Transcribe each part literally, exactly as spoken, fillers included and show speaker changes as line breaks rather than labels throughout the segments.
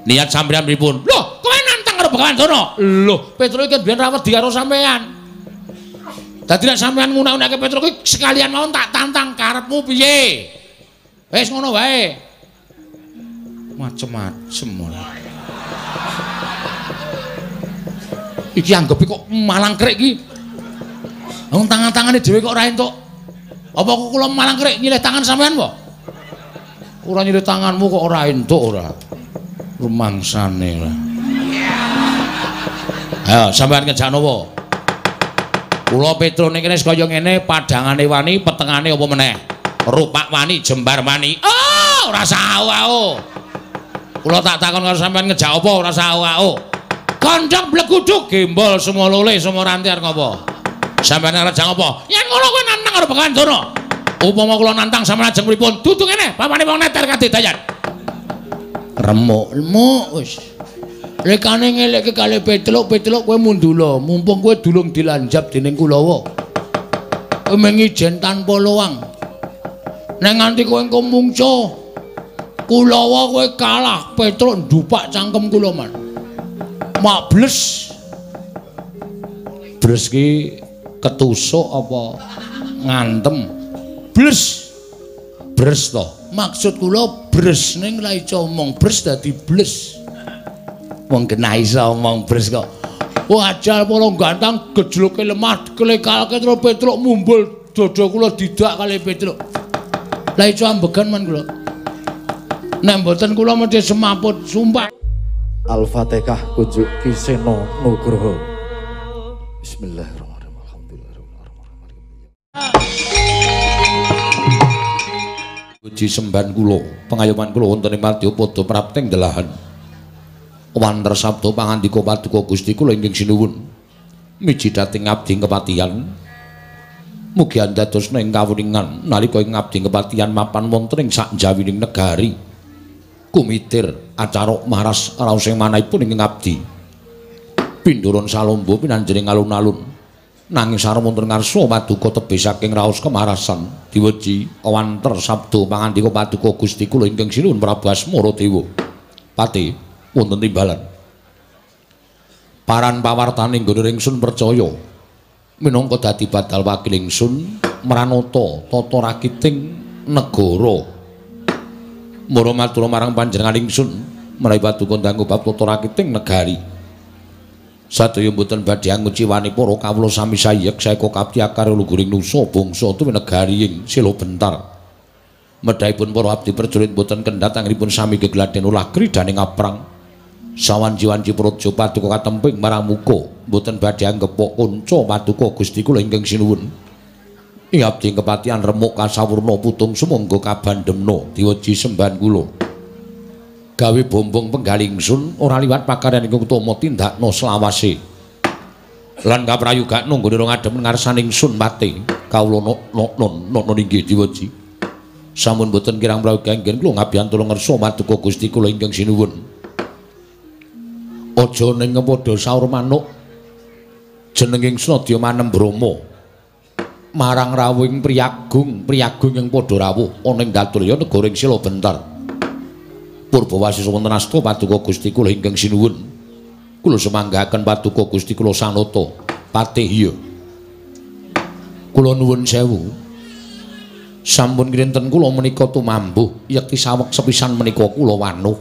Niat sampeyan pripun? Lho, kowe nantang karo Begawan Dono. Lho, Petro iki biyen ra wedi karo sampeyan. Dadi nek sampeyan ngunak-unake Petro kuwi sekalian mawon tak tantang karepmu piye? Wis ngono wae. Macem-macem ngono. Iki anggepe kok malang krek iki. Wong tangan-tangane dhewe kok ora entuk. Apa kok kula malang krek nyilih tangan sampean apa? Ora nyilih tanganmu kok ora entuk ora. Rumangsane lah. Ayo sampean ngejak napa? Kula Petro ning kene kaya ngene, padhangane wani, petengane apa meneh? Rupak wani, jembar wani. Oh, ora sawu. Kula tak takon karo sampean ngejak apa ora sawu. Kondhok bleguduk gembol semua lole semua ranti arep ngopo? Sampeyan ngejak apa? Yen ngono kowe nantang karo Begawan Dono. Upama kula nantang sampeyan ajeng pripun? Dudu ngene, bapane wong neter kadedayan. Remuk-remuk wis. Lekane ngelekke kali Petruk-Petruk kowe mundula, mumpung kowe dulung dilanjap dening Kulawa. Kowe mengijen tanpa luang. Nek nganti kowe engko mungca, Kulawa kowe kalah, Petruk ndupak cangkem kula man. Mak bles. Bles ki ketusuk apa ngantem? Bles. Bres to. Maksud kula bres ning ra iso omong bres dadi bles. Wong kena iso omong bres kok. Wajal para gantang gejluke lemah klekalke terus Petruk mumbul dada kula didak kali Petruk. Lah iso ambegan man kula. Nek mboten kula mesti semaput sumpah.
Al-Fatihah kunjuk Kiseno Nugroho. Bismillahirrahmanirrahim. Alhamdulillah.
Puji semban kula, pengayoman kula wonten ing madya padha prapting delahan. Wanter sabda pangandika paduka Gusti kula ingkang sinuwun. Miji dhateng abdi kepatihan. Mugi andadosna ing kawuningan nalika ing abdi kepatihan mapan wonten ing sak jawining negari. Kumitir acara maras raos ing manahipun ing abdi. Pindhuron salomba pinanjering alun-alun. Nanging sareng wonten ngarsa paduka tebih saking raos kemarasan diweji wanter sabda pangandika paduka Gusti kula ingkang sinuwun Prabu Asmara Dewa. Pati wonten timbalan. Paran pawartane nggone ingsun percaya minangka dadi badal wakil ingsun mranata tata rakiting negara. Mara matur marang panjenengan ingsun menawi paduka ndanggo bab tata rakiting negari. Sadaya mboten badhe anguciwani para kawula sami sayek saeka kabdi akar luguring nusa bangsa tuwin negari ing Sila Bentar. Medhaipun para abdi prajurit mboten kendhat anggenipun sami gegladen ulah kridaning aprang. Sawanji-wanji praja paduka katemping marang muka mboten badhe anggepok kanca paduka Gusti kula ingkang sinuwun. Ing abdi kepatihan remuk kasawurna putung sumangga kabandhemna diweji semban kula. Gawe bombong penggaling ingsun ora liwat pakaryan ingkang utama tindakna selawase. Lan kaprayogakna nggone ngadhem ngarsane ingsun pate kawula non inggih diweji. Sampun boten kirang prayoga ingkang kula ngabiyantu ngersa paduka Gusti kula ingkang sinuwun. Aja ning padha saur manuk jeneng ingsun Adya Manem Brama. Marang rawuhing priyagung priyagung yang padha rawuh ana ing Datulya negara ing Sila Bentar. Purbawasisa wonten asta paduka Gusti kula ingkang sinuwun. Kula semanggahaken paduka Gusti kula sanata patih iya. Kula nuwun sewu. Sampun kinten kula menika tumambuh yekti saweg sepisan menika kula wanuh.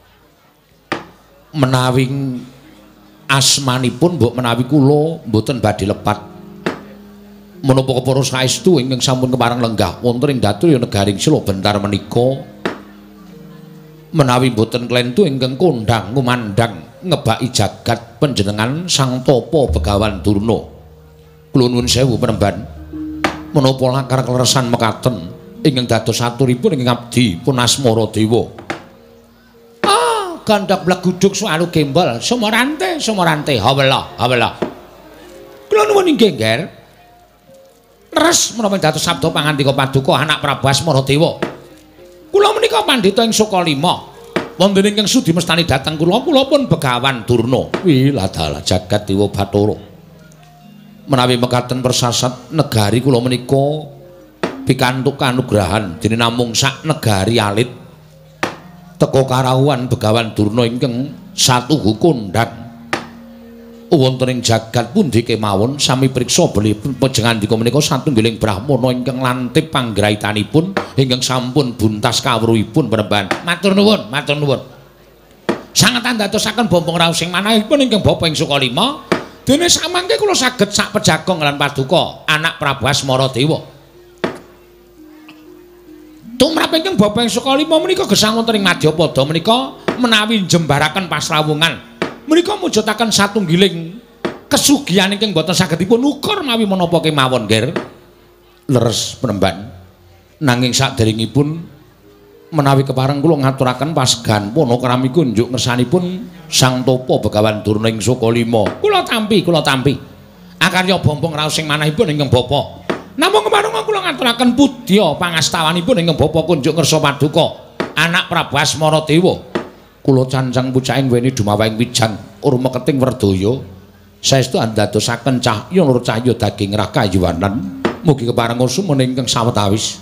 Menawi asmanipun mbok menawi kula mboten badhe lepat. Menapa para saestu ingkang sampun kepareng lenggah wonten ing Datulya negari Sila Bentar menika menawi boten klentu ingkang kondhang ngumandhang ngebaki jagat panjenengan Sang Tapa Begawan Durna. Kula nuwun sewu penemban menapa lakar kleresan mekaten ingkang dados aturipun ingkang abdi pun Asmara Dewa. Ah, gandhak bleguduk sualu gembol sumorante sumorante hawela hawela. Kula nuwun inggih Nger. Res menapa dados sabda pangandika paduka anak Prabu Asmara Dewa. Kula menika pandhita ing Sukalima. Wonten ingkang sudi mestani dhateng kula, kula pun Begawan Durna. Wi ladalah jagat Dewa Bathara. Menawi mekaten persasat negari kula menika pikantuk kanugrahan dene namung sak negari alit. teka karawuhan Begawan Durna ingkang satuhu kondhang wonten ing jagat pundi kemawon sami priksa beli panjenengan menika satunggiling brahmana ingkang lantip panggraitanipun ingkang sampun buntas kawruhipun penemban. Matur nuwun, matur nuwun. Sanget andadosaken bombong raos sing manahipun ingkang Bapa ing Sukalima. Dene samangke kula saged sak pejagong lan paduka anak Prabu Asmaradewa. Tumrap ingkang Bapa ing Sukalima menika gesang wonten ing Madyapada menika menawi jembaraken pasrawungan. Menika mujudaken satunggiling kesugihan ingkang boten saged dipun ukur mawi menapa kemawon, Ger. Leres penemban. Nanging saderengipun menawi kepareng kula ngaturaken pasgan Panakrami kunjuk ngersanipun Sang Tapa Begawan Durna ing Sukalima. Kula tampi, kula tampi. Akarya bombong raos sing manahipun ingkang Bapa. Namung kemareng kula ngaturaken pudya pangastawanipun ingkang Bapa kunjuk ngersa paduka anak Prabu Asmaradewa. Kula cancang pucaking weni dumawahing wijang urma keting Werdaya. Saestu andadosaken cahya nur cahya daging rakayuwanan. Mugi kepareng sumene ingkang sawetawis.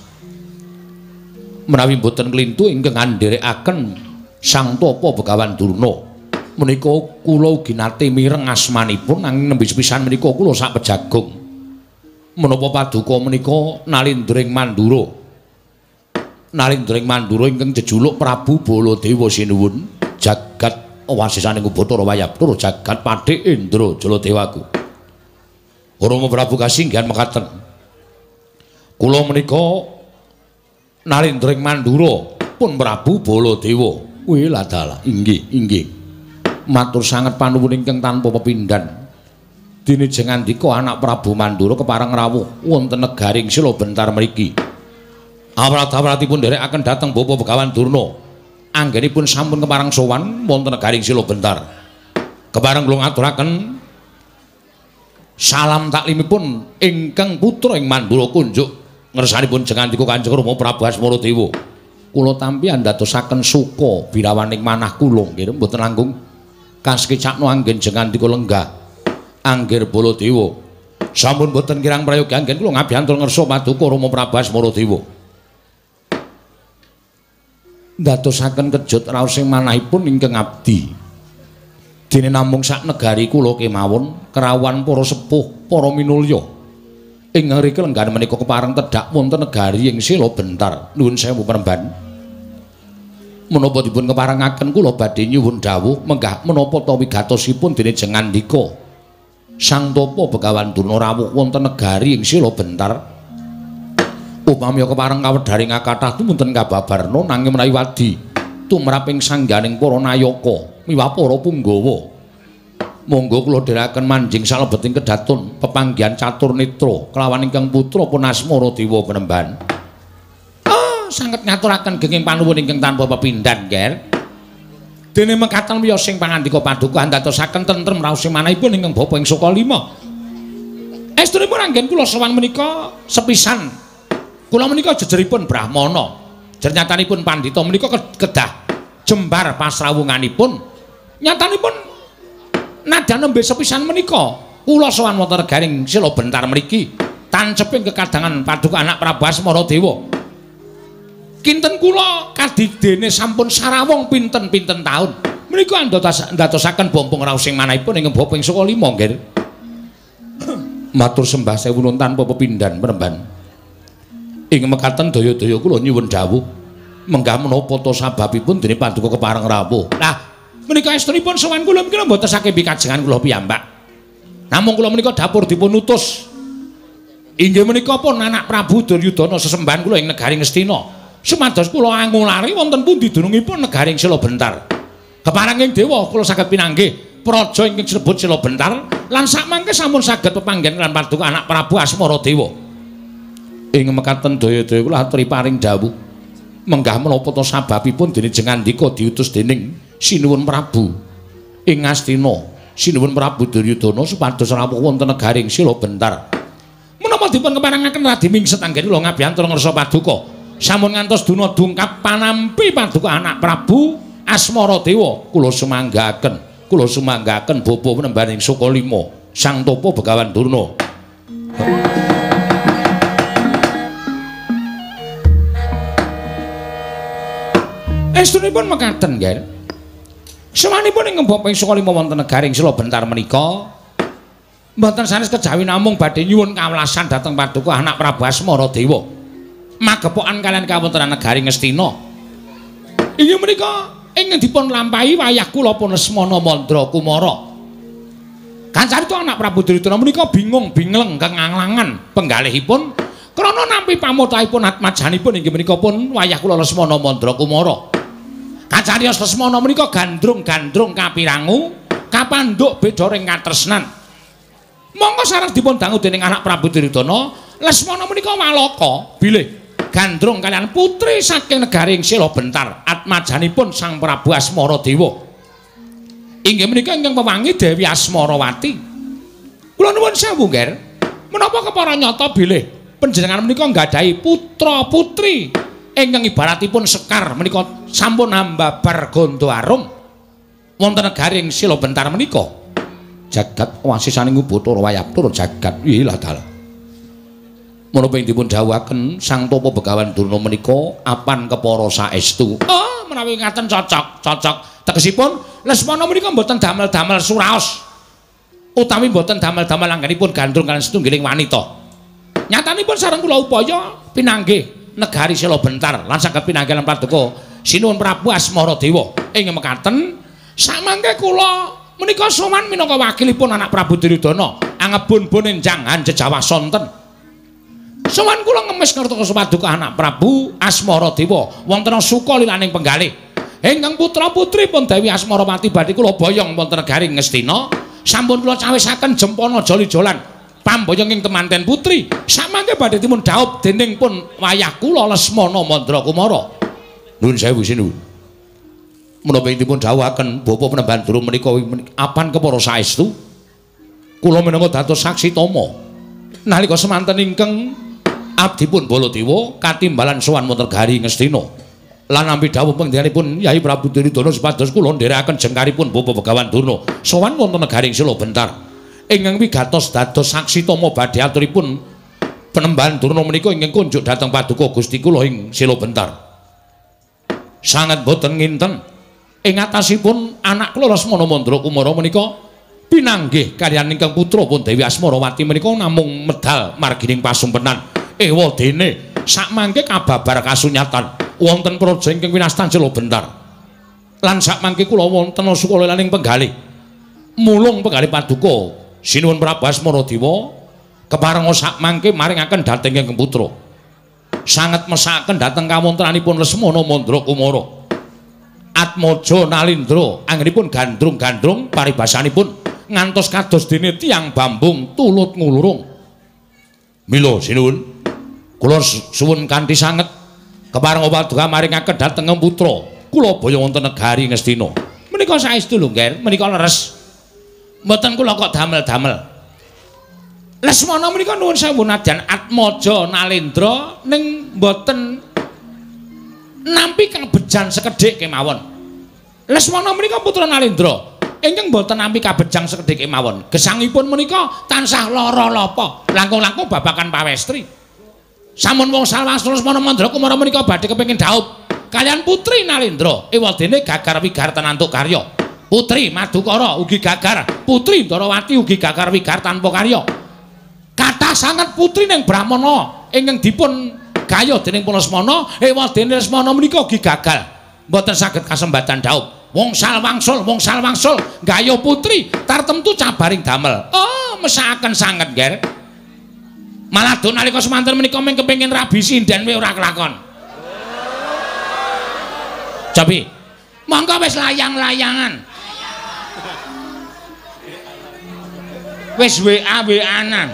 Menawi boten klintu ingkang ngandherekaken Sang Tapa Begawan Durna menika kula ugi nate mireng asmanipun nanging nembe sepisan menika kula sak pejagong menapa paduka menika Nalindring Mandura Nalindring Mandura ingkang jejuluk Prabu Baladewa sinuwun jagat wasisaning Bathara Wayapura jagat Padhik Indra Jaladewaku. Rama Prabu kasinggihan mekaten kula menika Nalindring Mandura pun Prabu Baladewa. Wih ladala, inggih, inggih. Matur sanget panuwun ingkang tanpa pepindhan. Dene jengandika anak Prabu Mandura kepareng rawuh wonten negaring Sila Bentar mriki. Awrat-awratipun nderekaken dhateng Bapa Begawan Durna. Anggenipun sampun kepareng sowan wonten negaring Sila Bentar. Kepareng kula ngaturaken salam taklimipun ingkang putra ing Mandura kunjuk ngersanipun jengandika Kanjeng Rama Prabu Asmaradewa. Kula tampi andadosaken suka birawaning manah kula nggih mboten langkung kaskecakno anggen jengandika lenggah Angger Baladewa. Sampun mboten kirang prayogi anggen kula ngabiyantul ngersa paduka Rama Prabu Asmaradewa. Ndadosaken kejut raos sing manahipun ingkang abdi. Dene namung sak negari kula kemawon kerawan para sepuh, para minulya. Ing ngriki lenggan menika kepareng tedhak wonten negari ing Sila Bentar. Nuwun sewu penemban. Menapa dipun keparengaken kula badhe nyuwun dawuh menggah menapa ta wigatosipun dene jengandika Sang Tapa Begawan Durna rawuh wonten negari ing Sila Bentar. Upami kepareng kawedharing kathah tumunten kababarna nanging menawi wadi tumrap ing sangganing para nayaka miwah para punggawa. Monggo kula dherekaken manjing salebeting kedatun pepanggihan catur netra kelawan ingkang putra pun Asmaradewa penemban. Oh, sanget ngaturaken genging panuwun ingkang tanpa pepindhan, Ger. Dene mekaten wiya sing pangandika paduka andadosaken tentrem raos sing manahipun ingkang Bapa ing Sukalima. Estunipun anggen kula sowan menika sepisan. Kula menika jejeripun brahmana. Jernyatanipun pandhita menika kedah jembar pasrawunganipun. Nyatanipun nada nembe sepisan menika kula sowan wonten negaring Sila Bentar mriki tanceping kekadangan paduka anak Prabu Asmaradewa. Kinten kula kadidene sampun sarawung pinten-pinten taun. Menika ndadosaken bombong raos sing manahipun ing Bapa ing Sukalima, nggih. Matur sembah sewu nuwun tanpa pepindhan penemban. Ing mekaten daya-daya kula nyuwun dawuh menggah menapa ta sababipun dene paduka kepareng rawuh. Nah, menika estunipun sowan kula menika mboten saking pikajengan kula piyambak. Namung kula menika dapur dipun utus. Inggih menika pun anak Prabu Duryudana sesembahan kula ing negaring Ngastina. Sumados kula angulari wonten pundi dunungipun negaring Sila Bentar. Kepareng ing dewa kula saged pinanggih praja ingkang sinebut Sila Bentar lan sakmangke sampun saged pepanggen lan paduka anak Prabu Asmaradewa. Ing mekaten daya-daya kula aturi paring dawuh menggah menapa ta sababipun dene jengandika diutus dening Sinuwun Prabu ing Ngastina Sinuwun Prabu Duryudana supados rawuh wonten negaring Sila Bentar. Menapa dipun keparengaken Radi Mingset anggen kula ngabiyantul ngersa paduka sampun ngantos duna dungkap panampi paduka anak Prabu Asmaradewa kula sumanggaken kula sumanggaken Bapa penembaning Sukalima Sang Tapa Begawan Durna. Estunipun mekaten, nggih. Sawanipun ing ngembok ping lima wonten negaring Sela Bentar menika mboten sanes kejawi namung badhe nyuwun kawelasan dhateng Paduka anak Prabu Asmara Dewa. Magepokan kalian kawontenan negaring Ngastina. Inggih menika ingkang dipun lampahi wayah kula pun Lesmana Mandra Kumara. Kancarita anak Prabu Duryudana menika bingung bingleng kenganglangan penggalihipun krana nampi pamutahipun atmajanipun inggih menika pun wayah kula Lesmana Mandra Kumara. Kacarios Lesmana menika gandrung-gandrung kapirangu, kapandhuk beda ring katresnan. Monggo sareng dipun dangu dening anak Prabu Duryudana, Lesmana menika waloka bilih gandrung kalian putri saking negaring Sela Bentar, atmajanipun Sang Prabu Asmara Dewa. Inggih menika ingkang pewangi Dewi Asmarawati. Kula nuwun sewu, Nger. Menapa kepara nyata bilih panjenengan menika nggadahi putra putri ingkang ibaratipun sekar menika sampun ambabar gondo arum wonten negaring Sela Bentar menika. Jagat wasisaning Bathara Wayaptura jagat ilah dal. Menapa ing dipun dawuhaken Sang Tapa Begawan Durna menika apan kepara saestu. Oh, menawi ngaten cocok, cocok. Tegesipun Lesmana menika mboten damel-damel suraos utawi mboten damel-damel anggenipun gandrung kaliyan setunggiling wanita. Nyatanipun sareng kula upaya pinanggih negari Sela Bentar lan saged pinanggih lan Paduka Sinuwun Prabu Asmara Dewa. Ing mekaten samangke kula menika sowan minangka wakilipun anak Prabu Duryudana angebun-bun enjang Hanjejawa sonten. Sowan kula ngemis ngertos Paduka anak Prabu Asmara Dewa wonten suka lilaning penggalih. Ingkang putra-putri pun Dewi Asmarawati badhe kula boyong wonten negaring Ngastina sampun kula cawisaken jempana joli-jolan pamboyong ing temanten putri samangke badhe dipun dhaup dening pun wayah kula Lesmana Mandra Kumara. Nuwun sewu sinuwun. Menapa ing dipun dawuhaken Bapa Penemban Durung menika apan kepara saestu kula minangka dados saksi tama nalika semanten ingkang abdipun Baladewa katimbalan sowan wonten negaring Ngastina. Lan nampi dawuh panggenipun Yai Prabu Duryudana supados kula ndherekaken jengkaripun Bapa Begawan Durna sowan wonten negaring Sela Bentar ingkang wigatos dados saksi tama badhe aturipun Penemban Durna menika ingkang kunjuk dhateng Paduka Gusti kula ing Sela Bentar. Sanget boten nginten ing atasipun anak kula Lesmana Mandra Kumara menika pinanggih kaliyan ingkang putra pun Dewi Asmarawati menika namung medal margining pasumpenan ewa dene sakmangke kababar kasunyatan wonten praja ingkang winastan Sela Bentar. Lan sakmangke kula wonten sukalelaning penggalih. Mulung penggalih Paduka Sinuwun Prabu Asmara Dewa keparenga sakmangke maringaken dhateng ingkang putra. Sanget mesakaken dhateng kawontenanipun Lesmana Mandra Kumara. Atmaja Nalindra anggenipun gandrung-gandrung paribasanipun ngantos kados dene tiyang bambung tulut ngulurung. Mila sinuwun kula suwun kanthi sanget keparenga Paduka maringaken dhateng putra kula boyo wonten negari Ngastina. Menika saestu lho, Nger, menika leres. Mboten kula kok damel-damel. Lesmana menika nuwun sewu nadyan Atmaja Nalindra ning mboten nampi kabejan sekedhik kemawon. Lesmana menika putra Nalindra ingkang mboten nampi kabejang sekedhik kemawon. Gesangipun menika tansah lara lapa, langkung-langkung babakan pawestri. Sampun wong salwastra Lesmana Mandra Kumara menika badhe kepengin dhaup kaliyan putri Nalindra ewadene gagar wigar tanantuk karya. Putri Madukara ugi gagar, putri Ndarawati ugi gagar wigar tanpa karya. Kathah sanget putri ning Brahmana ingkang dipun gaya dening Lesmana ewadene Lesmana menika ugi gagal mboten saged kasembatan dhaup. Wong salwangsul, wong salwangsul gaya putri tartemtu cabaring damel. Oh, mesakaken sanget, Nger. Malah do nalika semanten menika mung kepengin rabi sinden we ora kelakon. Cobi. Monggo wis layang-layangan. Wis W A W A-an.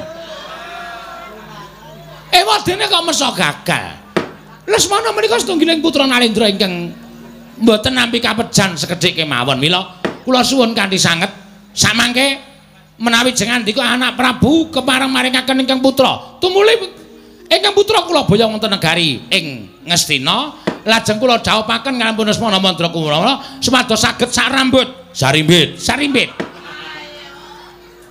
Ewadene kok meso gagal. Lesmana menika setunggiling putra Nalindra ingkang mboten nampi kapejan sekedhik kemawon. Mila kula suwun kanthi sanget samangke menawi jengandika anak Prabu kepareng maringaken ingkang putra tumuli ingkang putra kula boyo wonten negari ing Ngastina lajeng kula dhaupaken kaliyan Lesmana Mandra Kumara supados saged sarambut sarimbit sarimbit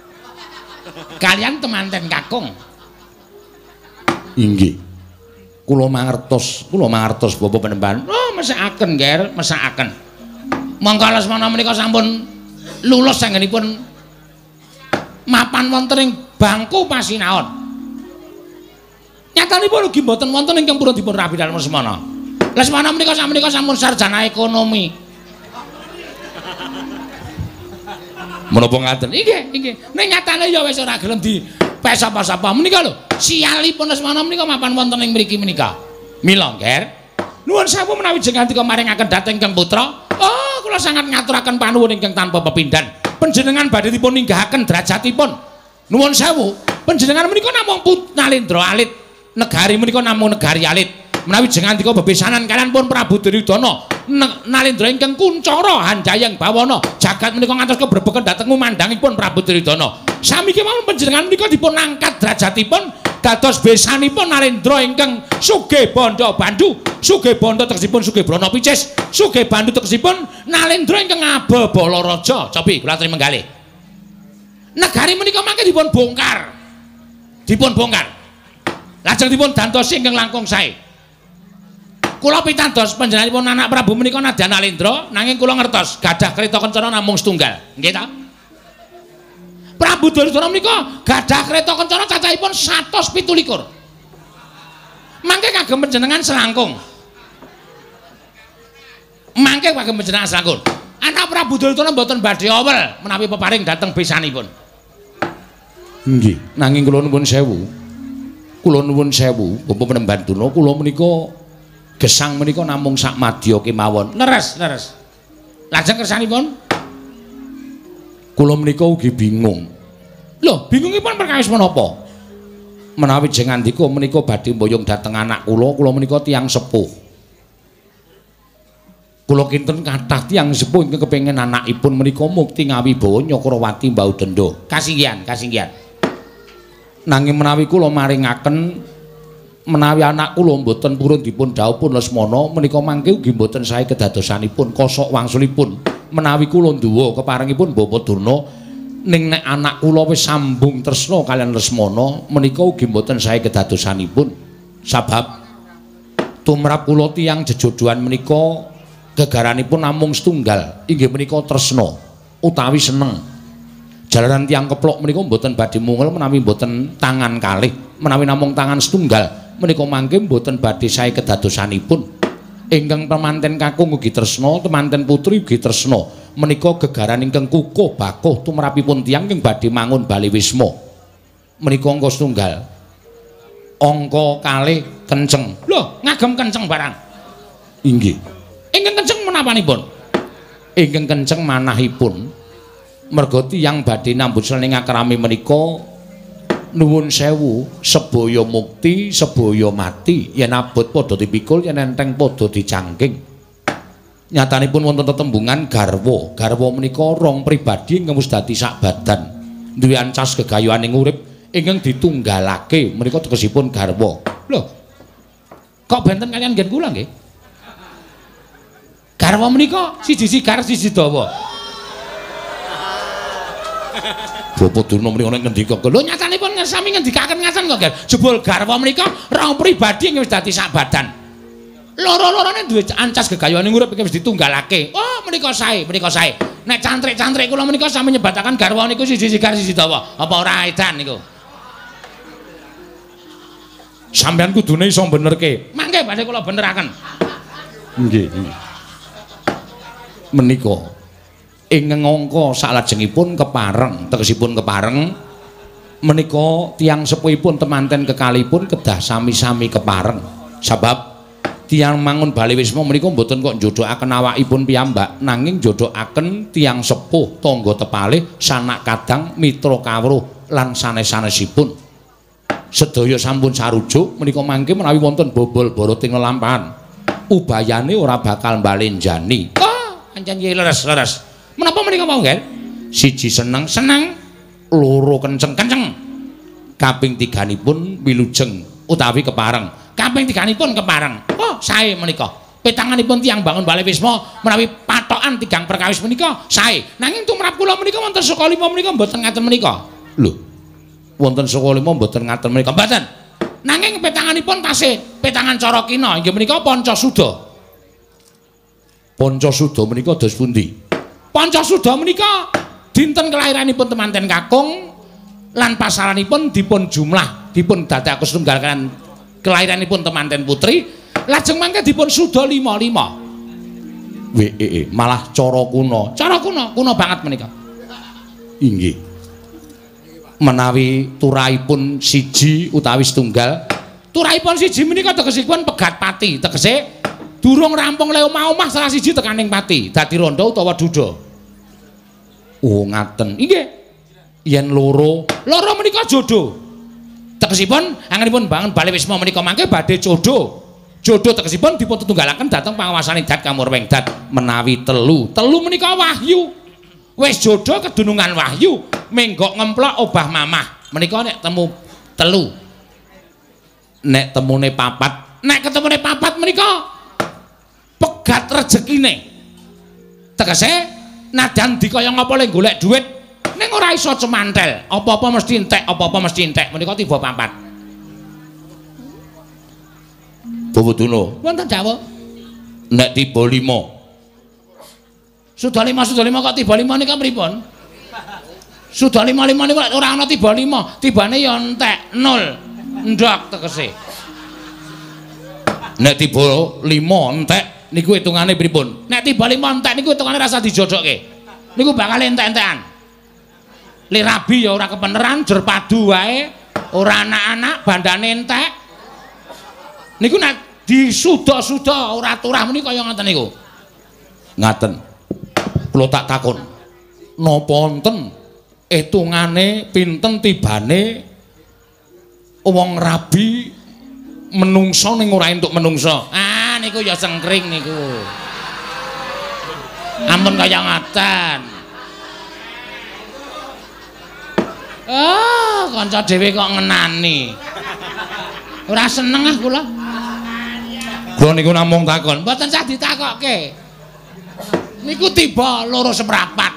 kaliyan temanten kakung. Inggih Kula mangertos, kula mangertos Bapak Penemban. Oh, mesakaken, Nger, mesakaken. Monggo Lesmana menika sampun lulus anggenipun mapan wonten ing bangku pasinaon. Nyatanipun ugi mboten wonten ingkang purun dipun rabi dalem Lesmana. Lesmana menika sakmenika sampun sarjana ekonomi. Menapa ngaten? Nggih, nggih. Ning nyatane ya wis ora gelem di pes apa-apa menika lho. Sialipun Lesmana menika mapan wonten ing mriki menika. Mila, Nger. Nuwun sewu menawi jenengan dika maringaken dhateng Kang Putra. Oh, kula sangat ngaturaken panuwun ingkang tanpa pepindhan. Panjenengan badhe dipun ninggahaken derajatipun. Nuwun sewu, panjenengan menika namung Nalendra alit. Negari menika namung negari alit. Menawi jenengan dika bebesanan kalian pun Prabu Duryudana, Nalendra ingkang kuncara Handayang Bawana, jagat menika ngantos kebrebeken dhateng ngumandhangipun Prabu Duryudana. Sami kemawon panjenengan menika dipun angkat derajatipun dados besanipun Nalendra ingkang sugih bandha Bandhu, sugih bandha tegesipun sugih brana picis, sugih Bandhu tegesipun Nalendra ingkang Ababala Raja. Cobi kula aturi menggalih. Negari menika mangke dipun bongkar. Dipun bongkar. Lajeng dipun dantosi ingkang langkung sae. Kula pitados panjenenganipun anak Prabu menika nadyan Nalendra nanging kula ngertos gadah kreta kencana namung setunggal. Nggih ta? Prabu Duryudana menika gadah kreta kencana cacahipun satus pitu likur. Mangke kagem panjenengan selangkung. Mangke kagem panjenengan selangkung. Anak Prabu Duryudana mboten badhe awel menawi peparing dhateng besanipun. Nggih, nanging kula nuwun sewu. Kula nuwun sewu, Bapak Penemban Duna, kula menika gesang menika namung sak madya kemawon. Leres, leres. Lajeng kersanipun kula menika ugi bingung. Lho, bingungipun perkawis menapa? Menawi jenengan ndika menika badhe mboyong dhateng anak kula, kula menika tiyang sepuh. Kula kinten kathah tiyang sepuh ingkang kepengin anakipun menika mukti ngawibawa Nyakrawati Baudenda. Kasinggihan, kasinggihan. Nanging menawi kula maringaken menawi anak kula mboten purun dipun dhawuhipun Lesmana menika mangke ugi mboten sae kedadosanipun kosok wangsulipun menawi kula nduwa keparengipun Bapak Durna ning nek anak kula wis sambung tresna kaliyan Lesmana menika ugi mboten sae kedadosanipun sabab tumrap kula tiyang jejodhoan menika gegaranipun namung setunggal inggih menika tresna utawi seneng jalaran tiyang keplok menika mboten badhe mungel menawi mboten tangan kalih menawi namung tangan setunggal menika mangke mboten badhe sae kedadosanipun. Ingkang pemanten kakung ugi tresna, temanten putri ugi tresna. Menika gegaran ingkang kukuh bakuh tumrapipun tiyang ingkang badhe mangun Bali Wisma. Menika angka setunggal. Angka kalih kenceng. Lho, ngagem kenceng barang. Inggih. Ingkang kenceng menapanipun? Ingkang kenceng manahipun. Merga tiyang badhe nambut srengeng akrami menika nuwun sewu sebaya mukti sebaya mati yen abot padha dipikul yen enteng padha dicangking. Nyatanipun wonten tetembungan garwa. Garwa menika rong pribadi ingkang wis dadi sak badan duwe ancas gegayuhaning urip ingkang ditunggalake menika tegesipun garwa. Lho. Kok benten kalian ngen kula nggih? Garwa menika siji sigar siji dawa. Bapak Durna mriki ana ngendika. Lho nyatanipun sami ngendikaken ngaten kok, Ger. Jebul garwa menika rong pribadi wis dadi sak badan. Loro-lorone duwe ancas gegayuhaning urip iki wis ditunggalake. Oh, menika sae, menika sae. Nek cantrik-cantrik kula menika sami nyebataken garwa niku siji sigar siji dawa. Apa ora edan niku? Sampeyan kudune iso benerke. Mangke badhe kula beneraken. Nggih, nggih. Menika ing angka salajengipun kepareng tegesipun kepareng menika tiyang sepuhipun temanten kekalipun kedah sami-sami kepareng sebab tiyang mangun Bali Wisma menika mboten kok njodhokaken awakipun piyambak nanging njodhokaken tiyang sepuh tangga tepalih sanak kadang mitra kawruh lan sanes-sanesipun sedaya sampun sarujuk menika mangke menawi wonten bobol borot ing lelampahan ubayane ora bakal mbalenjani. Oh, pancen leres-leres. Menapa menika mau, Ger? Siji seneng, seneng. Loro kenceng, kenceng. Kaping tiganipun wilujeng utawi kepareng. Kaping tiganipun kepareng. Oh, sae menika. Petanganipun tiyang bangun Bali Wisma menawi patokan tigang perkawis menika sae. Nanging tumrap kula menika wonten Sukalima menika mboten ngaten menika. Lho. Wonten Sukalima mboten ngaten menika. Mboten. Nanging petanganipun tasih petangan cara kina inggih menika Pancasuda. Pancasuda menika dos pundi? Pancasuda menika dinten kelairanipun temanten kakung lan pasaranipun dipun jumlah dipun dadekaken setunggal kan kelairanipun temanten putri lajeng mangke dipun suda lima lima. Wee malah cara kuna, cara kuna, kuna banget menika. Inggih. Menawi turaipun siji utawi setunggal, turaipun siji menika tegesipun pegat pati, tegese durung rampung le omah-omah salah siji tekaning pati, dadi randha utawa duda. Oh ngaten. Inggih. Yen loro, loro menika jodoh. Tegesipun angenipun bangun Bali Wisma menika mangke badhe jodoh. Jodoh tegesipun dipun tetunggalaken dhateng pangawasaning Dat Kamurweng Dat menawi telu. Telu menika wahyu. Wis jodoh kedunungan wahyu, menggok ngemplok obah mamah. Menika nek temu telu. Nek temune papat, nek ketemune papat menika pegat rejekine. Tegese nadan dikaya ngapa le golek dhuwit ning ora iso cemantel. Apa-apa mesti entek, apa-apa mesti entek. Menika tiba papat. Bawuduna. Wonten dawuh. Nek tiba lima. Sudah lima, sudah lima kok tiba lima nika pripun? Sudah lima lima niku ora ana tiba lima, tibane ya entek nol. Ndok tegese. Nek tiba lima entek niku hitungane pripun? Nek tiba lima entek niku hitungane rasa dijodokke. Niku bakal entek-entekan. Li rabi ya ora kepeneran, jer padu wae, ora anak-anak bandane entek. Niku nek disuda-suda ora turah menika kaya ngoten niku. Ngaten. Kula tak takon. Napa wonten hitungane pinten tibane wong rabi menungso ning ora entuk menungso. Ah niku ya sengkring niku. Ampun kaya ngoten. Ah, kanca dhewe kok ngenani. Ora seneng ah kula. Kula niku namung takon, mboten sah ditakokke. Niku tiba loro seprapat.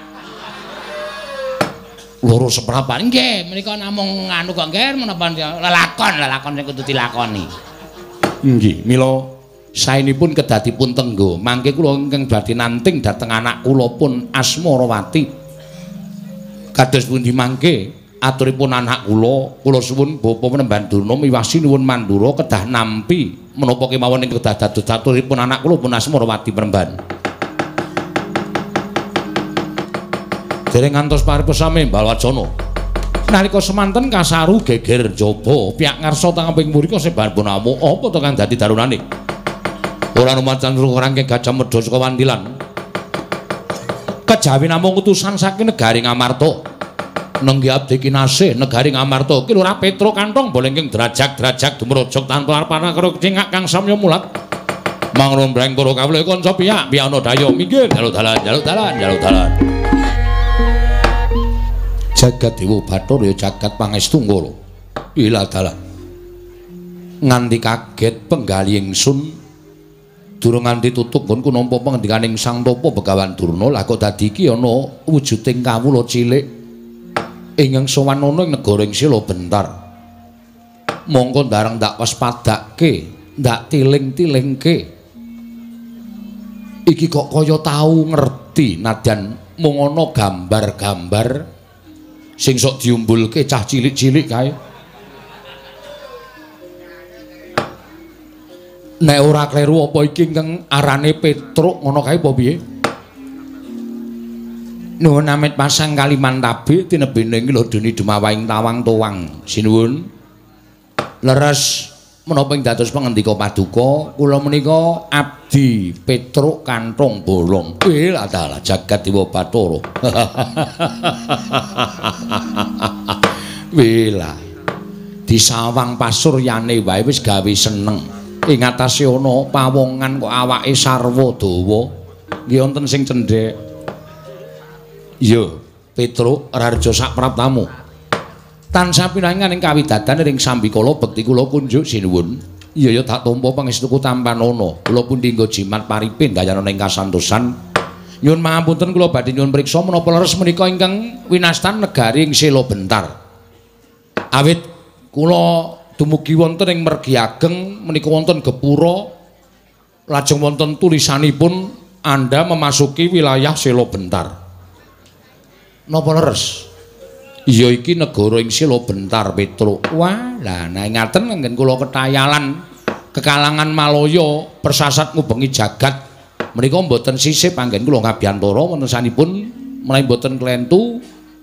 Loro seprapat nggih, menika namung anu kok nggih menapa lelakon, lelakon sing kudu dilakoni. Nggih, mila saenipun kedadipun tenggo, mangke kula ingkang badhe nanting dhateng anak kula pun Asmarawati. Kados pundi mangke aturipun anak kula, kula suwun Bapa Penemban Durna miwasi nuwun mandura kedah nampi menapa kemawon ing kedah dados aturipun anak kula pun Asmarawati Penemban. Dereng ngantos paripesame Balwacana. Nalika semanten kasaru geger jaba, pihak ngarsa tangaping mrika sebar punamu apa to kang dadi darunane. Ora numacan rangke Gajah Medha saka Wandilan. Kejawi namung utusan saking negari Ngamarta. Nenggi abdi kinasih negari Ngamarta ki ora Petro kantong bolengking derajak-derajak dumrujug tanpa arpana karo cingak kang samya mulat. Mangron breng para kawula kanca pihak piyana daya minggir jaluk dalan jaluk dalan jaluk dalan. Jagat Dewa Bathara ya jagat pangestu ngara. Ila dalan. Nganti kaget penggali ingsun durung nganti tutup pun kunampa pangendikaning Sang Tapa Begawan Durna lah kok dadi iki ana wujuding kawula cilik ingkang sowan ana ing negara ing Sila Bentar. Mongko ndareng ndak waspadakke, ndak tiling-tilingke. Iki kok kaya tau ngerti nadyan mung ana gambar-gambar sing sok diumbulke cah cilik-cilik kae. Nek ora kleru apa iki ingkang arane Petruk ngono kae apa piye? Nuwun amit pasang Kalimantabe tinebene iki lho dene dumawaing tawang towang. Sinuwun. Leres menapa ing dados pangendika paduka kula menika abdi Petruk Kantong Bolong. Eh adalah jagat Dewa Bathara. Wela. Disawang pasuryane wae wis gawe seneng. Ing atase ana pawongan kok awake sarwa dawa. Nggih wonten sing cendhek. Iya, Petruk Rarja Sapraptamu. Tansah pinangan ing kawidadan ring sambikala bekti kula kunjuk sinuwun. Iya ya tak tampa pangestuku tampanana. Kula pundi nggo jimat paripin dayana ing kasantosan. Nyuwun pangapunten kula badhe nyuwun priksa menapa leres menika ingkang winastan negari ing Sila Bentar. Awit kula dumugi wonten ing Mergi Ageng menika wonten gapura lajeng wonten tulisanipun Anda memasuki wilayah Sela Bentar. Napa leres? Iya iki negara ing Sela Bentar, Petruk. Wah, lah nek ngaten nggen kula ketayalan kekalangan Malaya persasat ngubengi jagat menika mboten sisih panggen kula ngabiyantara wonten sanipun menawi mboten klentu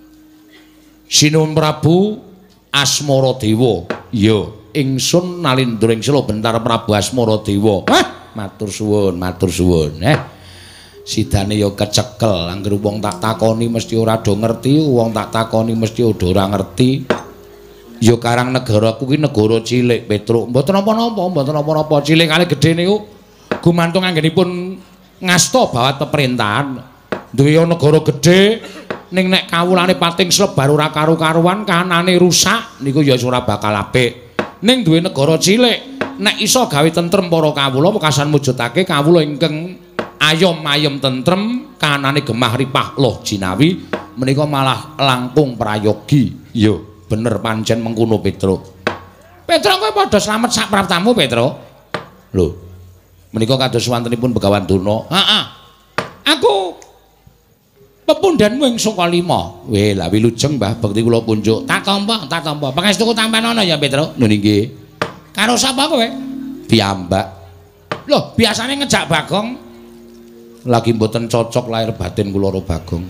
Sinuwun Prabu Asmaradewa. Iya, ingsun nalindra ing Sela Bentar Prabu Asmaradewa. Wah, matur suwun, matur suwun. Eh, sidane ya kecekel, anggere wong tak takoni mesti ora do ngerti, wong tak takoni mesti ora ngerti. Ya Karang negara kuwi negara cilik, Petruk. Mboten napa-napa, mboten napa-napa. Cilik kali gedhe niku gumantung anggenipun ngasta bawat pemerintahan. Duwe negara gedhe ning nek kawulane pating slebar ora karu-karuan, kahanane rusak niku ya ora bakal apik. Ning duwe negara cilik, nek iso gawe tentrem para kawula wekasan mujudake kawula ingkang ayom-ayem tentrem, kahanane gemah ripah loh jinawi menika malah langkung prayogi. Iya, bener pancen mengkono Petruk. Petruk kowe padha slamet sak praptamu, Petruk. Lho. Menika kados wontenipun Begawan Duna. Heeh. Aku pepundhenmu ing Sukalima. Weh, lah wilujeng Mbah bekti kula punjuk. Tak tampa, tak tampa. Pangestuku tampan ana ya, Petruk? Lho nggih. Karo sapa kowe? Piyambak. Loh, biasane ngejak Bagong. Lagi mboten cocok lahir batin kula karo Bagong.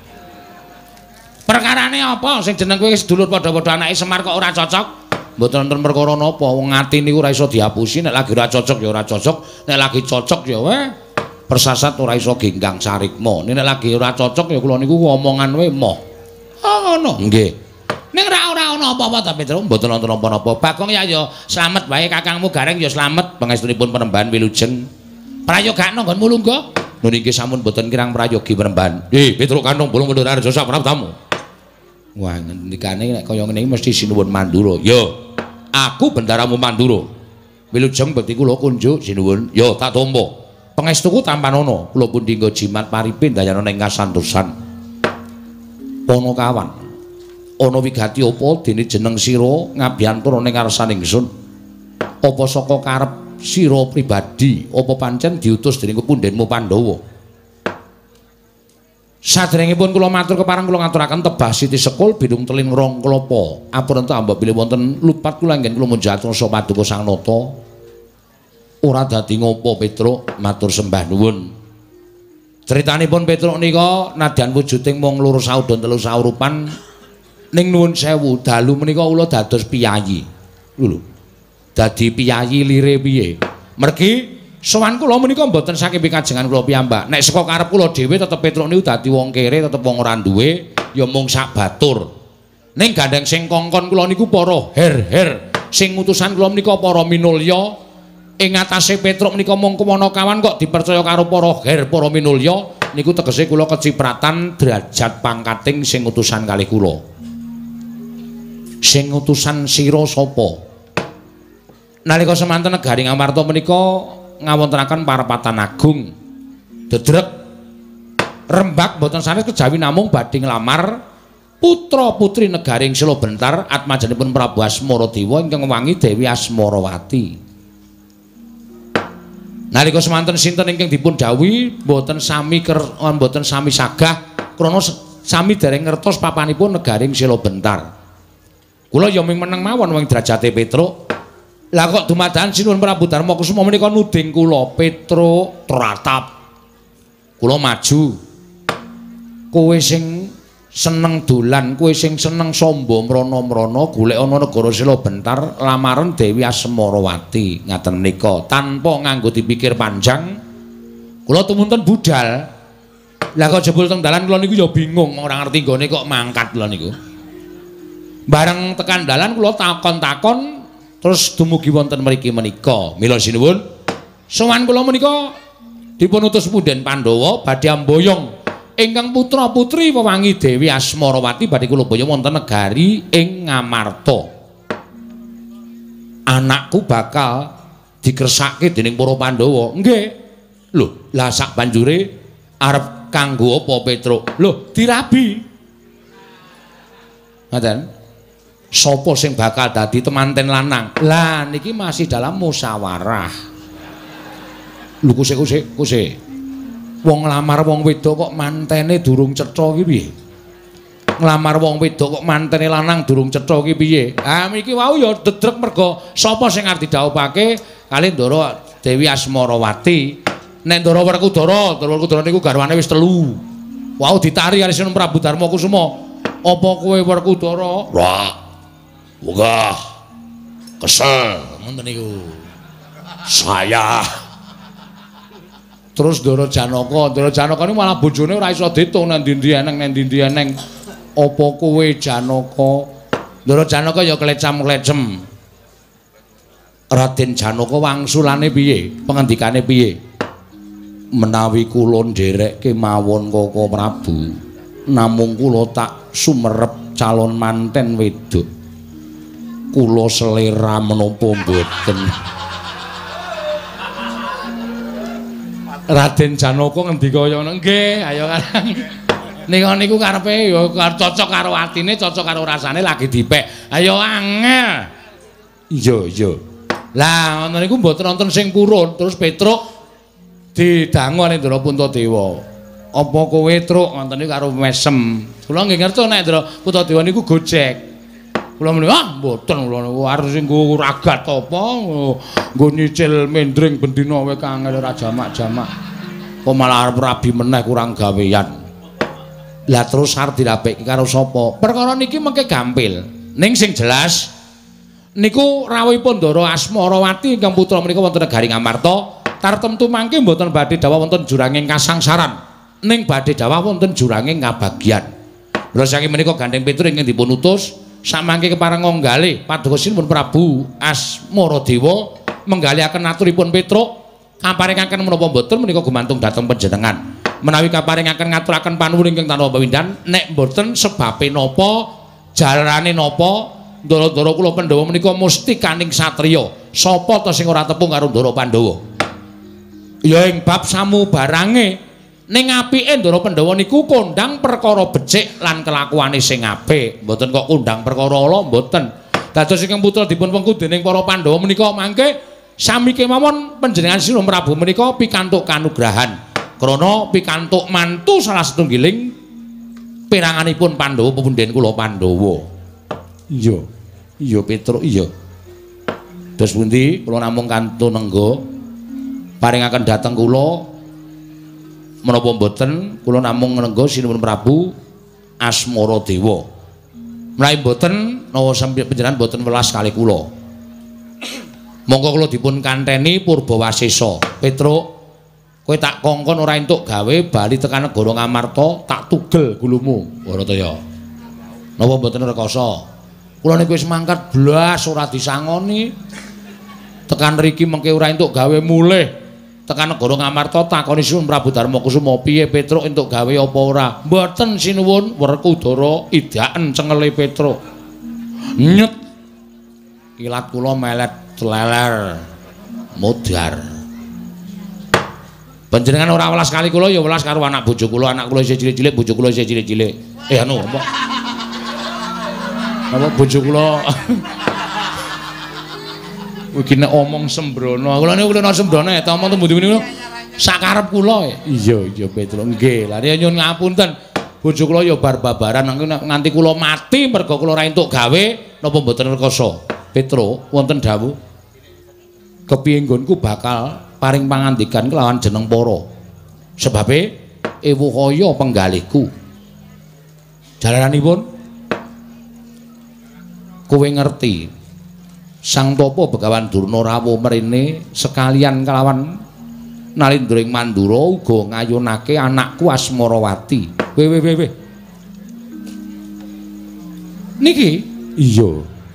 Perkarane apa sing jeneng kowe sedulur padha-padha anake Semar kok ora cocok? Mboten wonten perkara napa, wong ati niku ora iso diapusi, nek lagi ora cocok ya ora cocok, nek lagi cocok ya weh persasat ora iso genggang sarikma. Nek lagi ora cocok ya kula niku omongan wae moh. Oh ngono. Nggih. Ning ora ora ana apa-apa ta Petruk, mboten wonten apa-apa. Bagong ya ya slamet wae kakangmu Gareng ya slamet pangestunipun Penemban Wilujeng. Prayogakno nggonmu lungguh. Lho niki sampun mboten kirang prayogi Penemban. Eh Petruk Kantong Bolong Kendhara Raja Sapraptamu. Wah ngendikane nek kaya ngene iki mesti sinuwun Mandura. Yo, aku bendaramu Mandura. Wilujeng bekti kula kunjuk sinuwun. Yo tak tampa. Pangestuku tampan ana. Kula pun dinggo jimat paripin dayana ing kasantosan. Panakawan. Ana wigati apa dene jeneng sira ngabiyantara ning ngarsaning ingsun? Apa saka karep sira pribadi apa pancen diutus dening kepundhenmu Pandhawa? Sadèrèngipun kula matur kepareng kula ngaturaken tebah Siti Sekul bidung telin rong klapa. Apunten ambak bilih wonten lupat kula anggen kula munjatuh sa paduka Sang Nata. Ora dadi ngopo Petruk, matur sembah nuwun. Critanipun Petruk nika nadyan wujuding mung loro saudon telu saurupan ning nuwun sewu dalu menika kula dados piyayi. Lho. Dadi piyayi lire piye? Mergi sowan kula menika mboten saking pikajengan kula piyambak. Nek saka karep kula dhewe tetep Petruk niku dadi wong kere, tetep wong ora duwe, ya mung sak batur. Ning gandeng sing kongkon kula niku para her-her. Sing utusan kula menika para minulya. Ing atase Petruk menika mung kemanakawan kok dipercaya karo para her, para minulya. Niku tegese kula kecipratan derajat pangkating sing utusan kalih kula. Sing utusan sira sapa? Nalika semanten negari Ngamarta menika ngawontenaken parapatan agung. Dedrek Rembak boten sanes kejawi namung badhe nglamar putra-putri negari ing Sela Bentar atmajanipun Prabu Asmaradewa ingkang wangi Dewi Asmarawati. Nalika semanten sinten ingkang dipun dawuhi boten sami ker boten sami sagah krana sami dereng ngertos papanipun negari ing Sela Bentar. Kula ya ming meneng mawon wing derajate Petruk. Lah kok dumadakan Sinuwun Prabu Darma Kusuma menika nuding kula Petruk tratap. Kula maju. Kowe sing seneng dolan, kowe sing seneng samba mrana-mrana golek ana negara Sela Bentar lamaran Dewi Asmarawati ngaten menika tanpa nganggo dipikir panjang. Kula tumunten budal. Lah kok jebul teng dalan kula niku ya bingung ora ngerti nggone kok mangkat kula niku. Bareng tekan dalan kula takon-takon terus dumugi wonten mriki menika. Mila sinuwun, sowan kula menika dipun utus punden Pandhawa badhe amboyong ingkang putra-putri wewangi Dewi Asmarawati badhe kula boyong wonten negari ing Ngamarta. Anakku bakal dikersake dening para Pandhawa. Nggih. Lho, lah sak banjure arep kanggo apa Petruk? Lho, dirabi. Ngoten. sapa sing bakal dadi temanten lanang. Lah niki masih dalam musyawarah. Lho kusik kusik kusik. Wong nglamar wong wedok kok mantene durung cetha iki piye? Nglamar wong wedok kok mantene lanang durung cetha iki piye? Ah mriki wau ya dedrek mergo sapa sing arep didhawuhake kali Ndara Dewi Asmarawati. Nek Ndara Werkudara, Ndara Werkudara niku garwane wis telu. Wau ditari kali Sinten Prabu Darmakusuma. Apa kowe Werkudara?
Wah. Wegah. Kesel ngoten niku. Saya.
Terus Ndara Janaka, Ndara Janaka niku malah bojone ora iso ditung nang ndi-ndi eneng nang ndi-ndi eneng. Apa kowe Janaka? Ndara Janaka ya klecam-klecem. Raden Janaka wangsulane piye? Pengendikane piye? Menawi kula ndereke mawon Kaka Prabu, namung kula tak sumerep calon manten wedok. Kula selera menapa mboten? Raden Janaka ngendika kaya ngono. Nggih, ayo Karang. Nika niku karepe ya cocok karo atine, cocok karo rasane lagi dipek. Ayo angel. Iya, iya. Lah ngono niku mboten wonten sing purun, terus Petruk didangu ning Ndara Puntadewa. Apa kowe truk ngoten niku karo mesem. Kula nggih ngerti nek Ndara Puntadewa niku gojek. Kula muni, "Ah, mboten kula niku arep sing nggo ragat apa, nggo nyicil mendring bendina wae kangel ora jamak-jamak. Kok malah arep rabi meneh kurang gawean." Lah terus arep dirapeki karo sapa? Perkara niki mengke gampil. Ning sing jelas niku rawuhipun Ndara Asmarawati ingkang putra menika wonten negari Ngamarta. Tartemtu mangke mboten badhe dawuh wonten juranging kasangsaran, ning badhe dawuh wonten juranging ngabagyan. Mula saking menika Gandeng Petruk ingkang dipun utus samangke kepareng nggalih paduka Sinten Prabu Asmaradewa menggalihaken aturipun Petruk kaparingaken menapa mboten menika gumantung dhateng panjenengan. Menawi kaparingaken ngaturaken panuwun ingkang tanpa pawindhan, nek mboten sebabe napa, jalarane napa, ndara-ndara kula Pandhawa menika musti kaning satriya. Sapa to sing ora tepung karo Ndara Pandhawa? Ya ing bab samubarange ning apike Ndara Pandhawa niku kondang perkara becik lan kelakuane sing apik, mboten kok kondang perkara ala mboten. Dados ingkang putra dipun wengku dening para Pandhawa menika mangke sami kemawon panjenengan Sinten Prabu menika pikantuk kanugrahan krana pikantuk mantu salah setunggiling peranganipun Pandhawa pepunden kula Pandhawa. Iya. Iya Petruk iya. Dos pundi kula namung kantun nengga paringaken dhateng kula menapa mboten kula namung nengga Sinuwun Prabu Asmaradewa. Menawi mboten nawa sampeyan panjenengan mboten welas kalih kula. Monggo kula dipun kanteni Purbawasesa. Petruk, kowe tak kongkon ora entuk gawe bali tekan negara Ngamarta tak tugel gulumu. Warataya. Napa mboten rekasa? Kula niku wis mangkat blas ora disangoni. Tekan riki mengke ora entuk gawe mulih. Tekan negara Ngamarta takoni Sinten Prabu Darmakusuma, "Piye Petruk entuk gawe apa ora?" "Mboten Sinuwun, Werkudara idaken cengele Petruk." Nyet. Kilat kula melet leler modar. Panjenengan ora welas kali kula ya welas karo anak bojo kula, anak kula isih cilik-cilik, bojo kula isih cilik-cilik. Eh anu apa? Apa bojo kula iki nek omong sembrono. Kula niku kula sembrono ya, omong tembu-tembu niku sakarep kula. Iya, iya Petruk. Nggih, lha nyuwun ngapunten. Bojo kula ya bar-babaran nganti kula mati mergo kula ora entuk gawe napa mboten rekoso. Petruk, wonten dawuh. Kepiye nggonku bakal paring pangandikan kelawan jeneng para. Sebabe ewu kaya penggalihku. Jalaranipun kowe ngerti Sang Tapa Begawan Durna rawuh mrene sekalian kelawan Nalindring Mandura uga ngayunake anakku Asmarawati. Weh weh weh weh. Niki iya.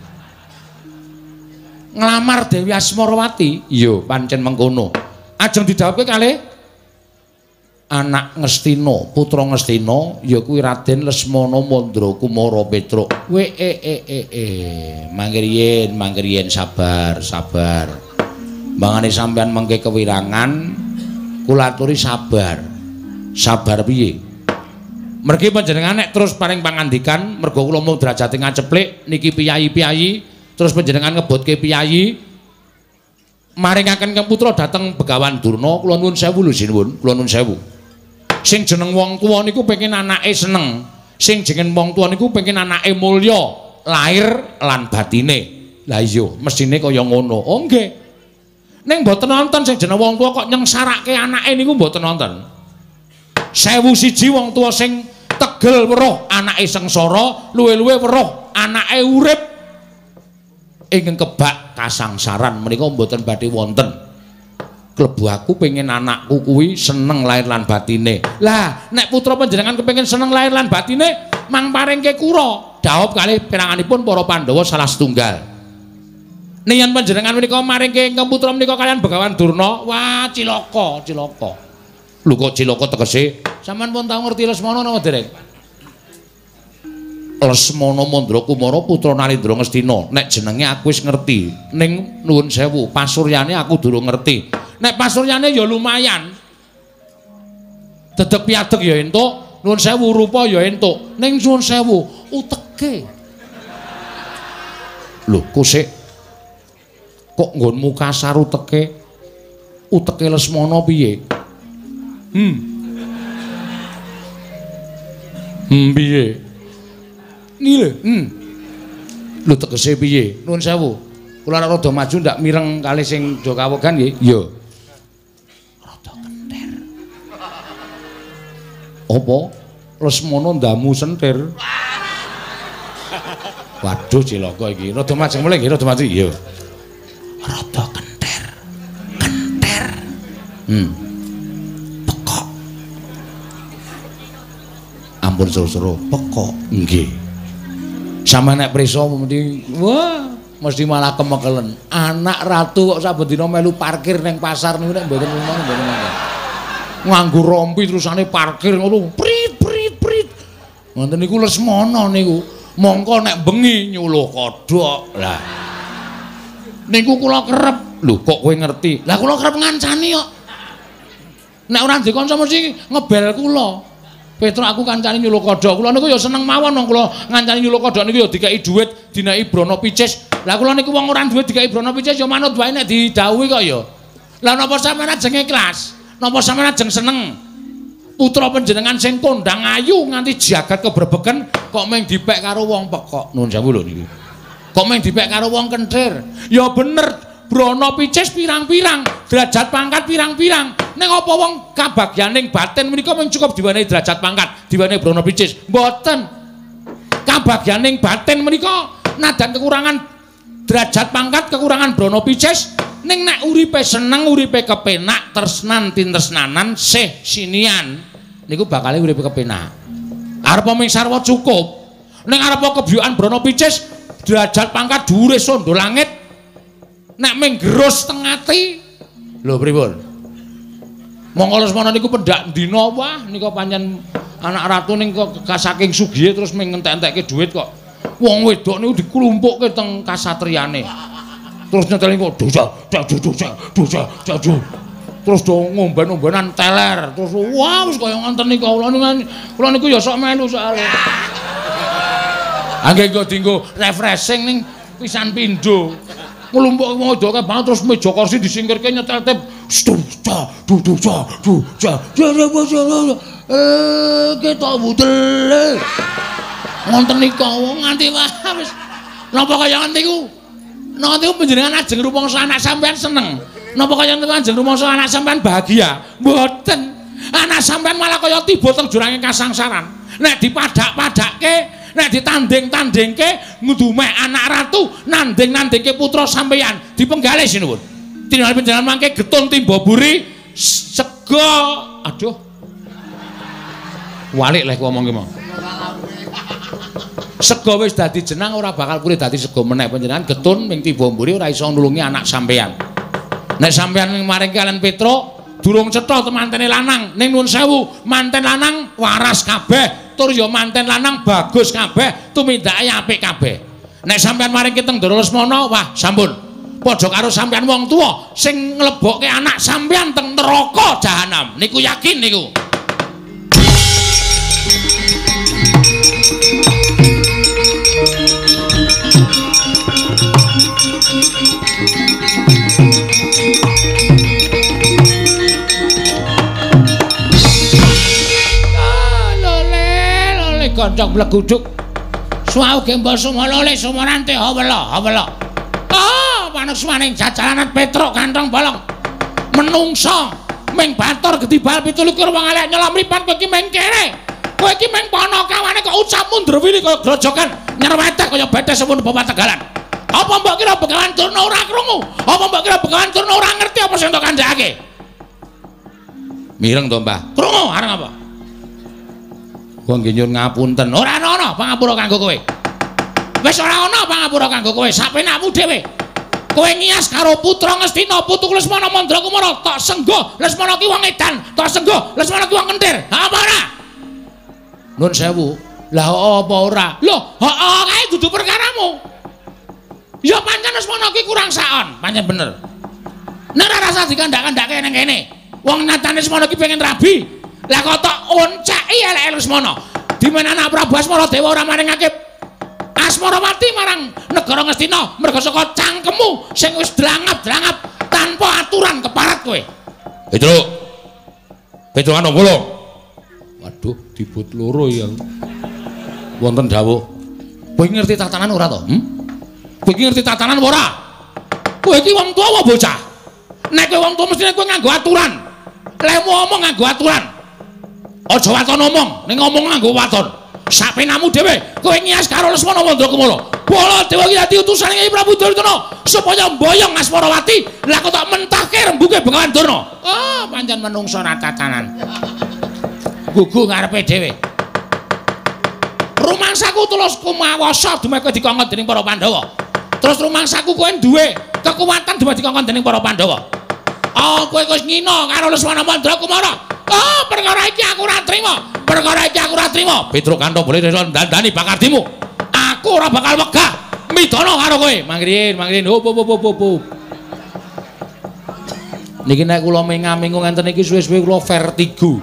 Nglamar Dewi Asmarawati. Iya, pancen mengkono. Ajeng didhawuhke kalih anak Ngastina, putra Ngastina ya kuwi Raden Lesmana Mandra Kumara Petruk. We e e e e. Mangke riyen, mangke riyen sabar, sabar. Mangane sampean mengke kewirangan, kula aturi sabar. Sabar piye? Mergi panjenengan nek terus paring pangandikan mergo kula mung derajate ngaceplik niki piyayi-piyayi terus panjenengan ngebutke piyayi maringaken Kang Putra dhateng Begawan Durna kula nuwun sewu lho sinuwun kula nuwun sewu. Sing jeneng wong tuwa niku pengin anake seneng, sing jeneng wong tuwa niku pengin anake mulya lahir lan batine. Lah iya mesine kaya ngono. Oh nggih. Ning mboten wonten sing jeneng wong tuwa kok nyengsarake anake niku mboten wonten. Sewu siji wong tuwa sing tegel weruh anake sengsara, luwe-luwe weruh anake urip ing kebak kasangsaran menika mboten badhe wonten. Klebu aku pengen anakku kuwi seneng lahir lan batine. Lah, nek putra panjenengan kepengin seneng lahir lan batine, mang paringke kura. Dhawuh kalih piranganipun para Pandhawa salah setunggal. Yen panjenengan menika maringke ingkang putra menika kalian Begawan Durna, wah cilaka, cilaka. Lho kok cilaka tegese? Sampeyan pun tau ngerti Lesmana napa dereng? Lesmana Mandra Kumara putra Narendra Ngastina. Nek jenenge aku wis ngerti, ning nuwun sewu, pasuryane aku durung ngerti. Nek pasuryane ya lumayan. Dedeg piadeg ya entuk, nuwun sewu rupa ya entuk. Ning nuwun sewu, uteke. Lho, kok sik kok nggonmu kasar uteke? Uteke Lesmana piye? Hmm. Hmm piye? Niki lho. Hmm. Lho tegese piye? Nuwun sewu. Kula nek rada maju ndak mireng kali sing do kawogan nggih. Iya. Rada kentir. Apa? Lesmana ndamu sentir. Waduh cilaka iki. Rada maju mulih nggih, rada maju. Iya. Rada kentir. Kentir. Hmm. Ampun sura-sura pekok nggih. Sama nek prisa mesti wah mesti malah kemekelen. Anak ratu kok saben dina melu parkir ning pasar niku nek mboten ngono mboten ngono. Nganggo rompi terusane parkir ngono. Prit prit prit. Ngoten niku Lesmana niku. Mongko nek bengi nyuluh kodhok. Lah. Niku kula kerep. Lho kok kowe ngerti? Lah kula kerep ngancani kok. Nek ora ndek kanca mesti ngebel kula. Petruk aku kancane nyuluh kodhok. Kula niku ya seneng mawon wong kula ngancani nyuluh kodhok niku ya dikeki dhuwit, dineki Brana Picis. Lah kula niku wong ora duwe dikeki Brana Picis ya manut wae nek didhawuhi kok ya. Lah napa sampeyan ajeng ikhlas? Napa sampeyan ajeng seneng? Putra panjenengan sing kondang ayu nganti jagat keberbeken kok mung dipek karo wong pekok. Nuwun sewu lho niki. Kok mung dipek karo wong kenthir. Ya bener, Brana Picis pirang-pirang, derajat pangkat pirang-pirang. Ning apa wong kabagyaning batin menika mung cukup diwenehi derajat pangkat, diwenehi Brana Picis. Mboten. Kabagyaning batin menika nadan kekurangan derajat pangkat, kekurangan Brana Picis, ning nek uripe seneng, uripe kepenak, tresnan tintresnanan sih sinian niku bakal uripe kepenak. Arep mung sarwa cukup. Ning arep kebyukan Brana Picis, derajat pangkat dhuwure sondo langit. Nek mung gerus teng ati. Lho pripun? Monggo Lesmana niku pendak dina wah nika pancen anak ratu ning kok saking sugihe terus mung ngentek-entekke dhuwit kok. Wong wedok niku diklumpukke teng kasatriyane. Terus nyetel kok dosa, dosa, dosa, dosa. Terus do ngomben-ombenan teler. Terus wah wis kaya ngoten niku kula niku kula niku ya sok melu soalé. Angge kok dienggo refreshing ning pisan pindho. Nglumpuk wong wedoke banget terus meja kursi disingkirke nyetel tip duca duca duca eh ketok budel ngonten nika wong nganti wis napa kaya ngoten niku napa panjenengan ajeng rumangsa anak sampean seneng napa kaya ngoten ajeng rumangsa anak sampean bahagia mboten anak sampean malah kaya tiba teng jurange kasangsaran nek dipadak-padakke nek ditanding-tandingke ngudumeh anak ratu nanding-nandingke putra sampeyan dipenggalih sinuwun. Tingali panjenengan mangke getun timba buri sego. Aduh. Walik leh ngomong ki mau. Sego wis dadi jenang ora bakal purih dadi sego meneh panjenengan getun ming timba buri ora iso nulungi anak sampeyan. Nek sampeyan maring kalian Petruk durung cetha temantene lanang ning nuwun sewu manten lanang waras kabeh. Tur ya manten lanang bagus kabeh, tumindake apik kabeh. Nek sampean maring teng Ndara Lesmana, wah sampun. Padha karo sampean wong tuwa sing nglebokke anak sampean teng neraka jahanam. Niku yakin niku. goncong bleguduk. Suau gembol sumolole sumorante hawela hawela. Oh, manusmaning jajalanan Petruk kantong bolong. Menungso ming batur gedibal pitulikur wong elek nyelam ripan kowe iki ming kere. Kowe iki ming panakawane kok ucap mundurwini kaya grojogan nyerwetek kaya betes semun bapak Tegalan. Apa mbok kira Begawan Durna ora krungu? Apa mbok kira Begawan Durna ora ngerti apa sing tok kandhake? Mireng to, Mbah. Krungu areng apa? Wong nggih nyuwun ngapunten. Ora ana pangapura kanggo kowe. Wis ora ana pangapura kanggo kowe, sapenakmu dhewe. Kowe ngias karo putra Ngastina, putu Lesmana Mandrakumara, tok senggo Lesmana ki wong edan, tok senggo Lesmana ki wong kentir. Apa ora? Nuwun sewu. Lah apa ora? Lho, heeh kae dudu perkaramu. Ya pancen Lesmana ki kurang saon, pancen bener. Nek ora rasa dikandak-kandake nang kene. Wong nyatane Lesmana ki pengen rabi. Lah kok tok onceki elek Lesmana. Dimana anak Prabu Asmaradewa ora maringake Asmarawati marang negara Ngastina merga saka cangkemmu sing wis drangap-drangap tanpa aturan keparat kowe. Petruk. Petruk ana kula. Waduh, dibut loro ya. Wonten dawuh. Kowe ngerti tatanan ora to? Hm? Kowe iki ngerti tatanan ora? Kowe iki wong tuwa apa bocah? Nek kowe wong tuwa mestine kowe nganggo aturan. Lemu omong nganggo aturan. Aja waton omong, ning ngomong nganggo waton. Sapenamu dhewe kowe ngias karo Lesmana Mandrakumara. Baladewa iki dadi utusane Kyai Prabu Duryudana supaya mboyong Asmarawati. Lah kok tak mentahke rembuge Begawan Durna. Oh, pancen menungso ra tatanan. Gugu ngarepe dhewe. Rumangsaku tulus kumawasa dumeke dikongkon dening para Pandhawa. Terus rumangsaku kowe duwe kekuatan dumeke dikongkon dening para Pandhawa. Oh, kowe wis ngina karo Lesmana Mandrakumara. Oh, perkara iki aku ora trima. Perkara iki aku ora trima. Petruk Kanto boleh dandani bakardimu. Aku ora bakal wegah midana karo kowe. Mangriyen, mangriyen. Hop hop hop hop. Niki nek kula mengamingu ngenten iki suwe-suwe kula vertigo.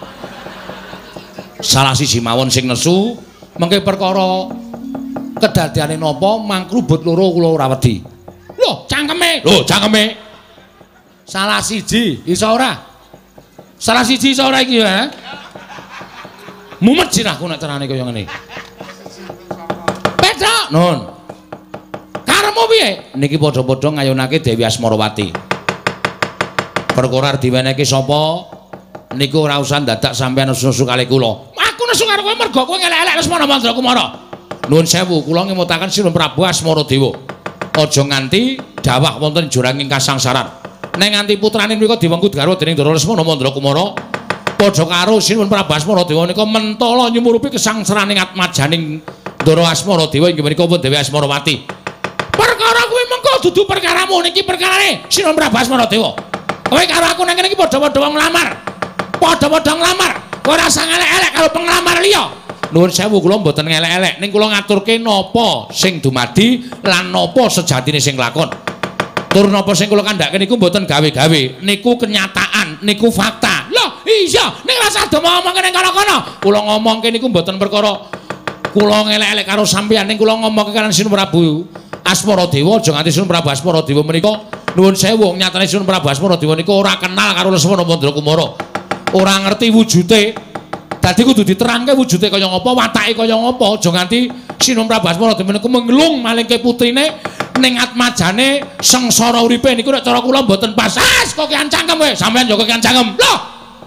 Salah siji mawon sing nesu mengke perkara kedadiane napa mangkrubut loro kula ora wedi. Lho, cangkeme. Lho, cangkeme. Salah siji iso ora? Salah siji iso ora iki ya? Mumet sirahku nek carane kaya ngene. Petruk, nun. Karemu piye? Niki padha-padha ngayunake Dewi Asmarawati. Perkara diwenehke sapa? Niku ora usah dadak sampeyan nesu-nesu kalih kula. Aku nesu karo kowe mergo kowe ngelek-elek Lesmana Mandrakumara. Nuwun sewu, kula ngemutaken Sinuhun Prabu Asmaradewa. Aja nganti dawah wonten juranging kasangsaran. Nek nganti putrane mriku diwengku garwa dening Ndara Lesmana Mandrakumara, padha karo Sinuhun Prabu Asmaradewa nika mentala nyumurupi kesangsaraning atmajaning Ndara Asmaradewa inggih menika pun Dewi Asmarawati. Perkara kuwi mengko dudu perkaramu, niki perkarane Sinuhun Prabu Asmaradewa. Kowe karo aku nang kene iki padha-padha wong nglamar. Padha-padha nglamar. Kowe ora usah ngelek-elek karo penglamar liya. Nuwun sewu kula mboten ngelek-elek, ning kula ngaturke napa sing dumadi lan napa sejatine sing lakon. Tur napa sing kula kandhake niku mboten gawe-gawe, niku kenyataan, niku fakta. Lho, iya, ning rasa do ngomongke ning kono-kono. Kula ngomongke niku mboten perkara kula ngelek-elek karo sampeyan, ning kula ngomongke kalian Sinuhun Prabu Asmaradewa, aja nganti Sinuhun Prabu Asmaradewa menika nuwun sewu nyatane Sinuhun Prabu Asmaradewa niku ora kenal karo Lesmana Mandrakumara. Ora ngerti wujude. Dadi kudu diterangke wujude kaya ngapa, watake kaya ngapa, aja nganti Sinuhun Prabu Asmaradewa niku menglung malingke putrine ning atmajane sengsara uripe niku nek cara kula mboten pas. As kok kian cangkem kowe, sampeyan yo kian cangkem. Lho.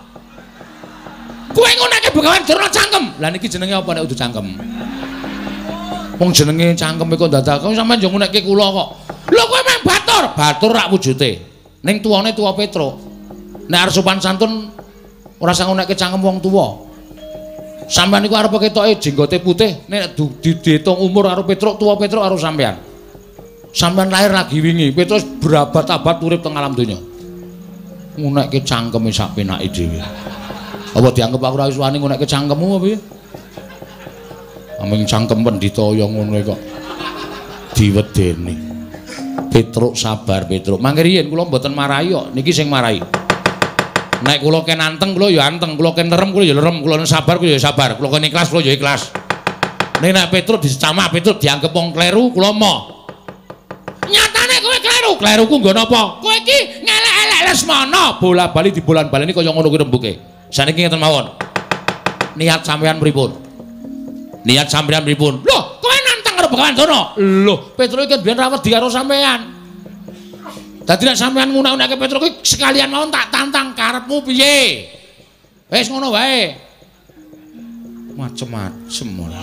Kowe nguneke Begawan Durna cangkem. Lah niki jenenge apa nek kudu cangkem? Wong jenenge cangkem kok dadak kok sampeyan yo ngunekke kula kok. Lho kowe meng batur, batur rak wujude. Ning tuwane tuwa Petruk. Nek arep sopan santun ora sang ngunekke cangkem wong tuwa. Sampeyan niku arep ketoke jenggote putih, nek diitung umur karo Petruk, tuwa Petruk karo sampeyan. Sampeyan lahir lagi wingi, Petruk berabad-abad urip teng alam donya. Ngunekke cangkeme sak penake dhewe. Apa dianggep aku ora wani ngunekke cangkemmu apa piye? Aming cangkem pendhita kaya ngono kok diwedeni. Petruk sabar Petruk. Mangke riyen kula mboten marahi kok, niki sing marahi. Nek kula ken anteng kula ya anteng, kula ken lerem kula ya lerem, kula sabar kula ya sabar, kula ken ikhlas kula ya ikhlas. Nek nek Petruk dicamak Petruk dianggep wong kleru kula moh. Nyatane kowe kleru, kleruku nggo napa? Kowe iki ngelek-elek Lesmana, bola-bali dibolan-baleni kaya ngono kuwi rembuke. Saniki ngeten mawon. Niat sampean pripun? Niat sampeyan pripun? Lho, kowe nantang karo Begawan Durna. Lho, Petruk iki biyen rawet di karo sampeyan. Dadi nek sampeyan ngunak-unake Petruk iki sekalian mau tak tantang karepmu piye? Wis ngono wae. Macem-macem ora.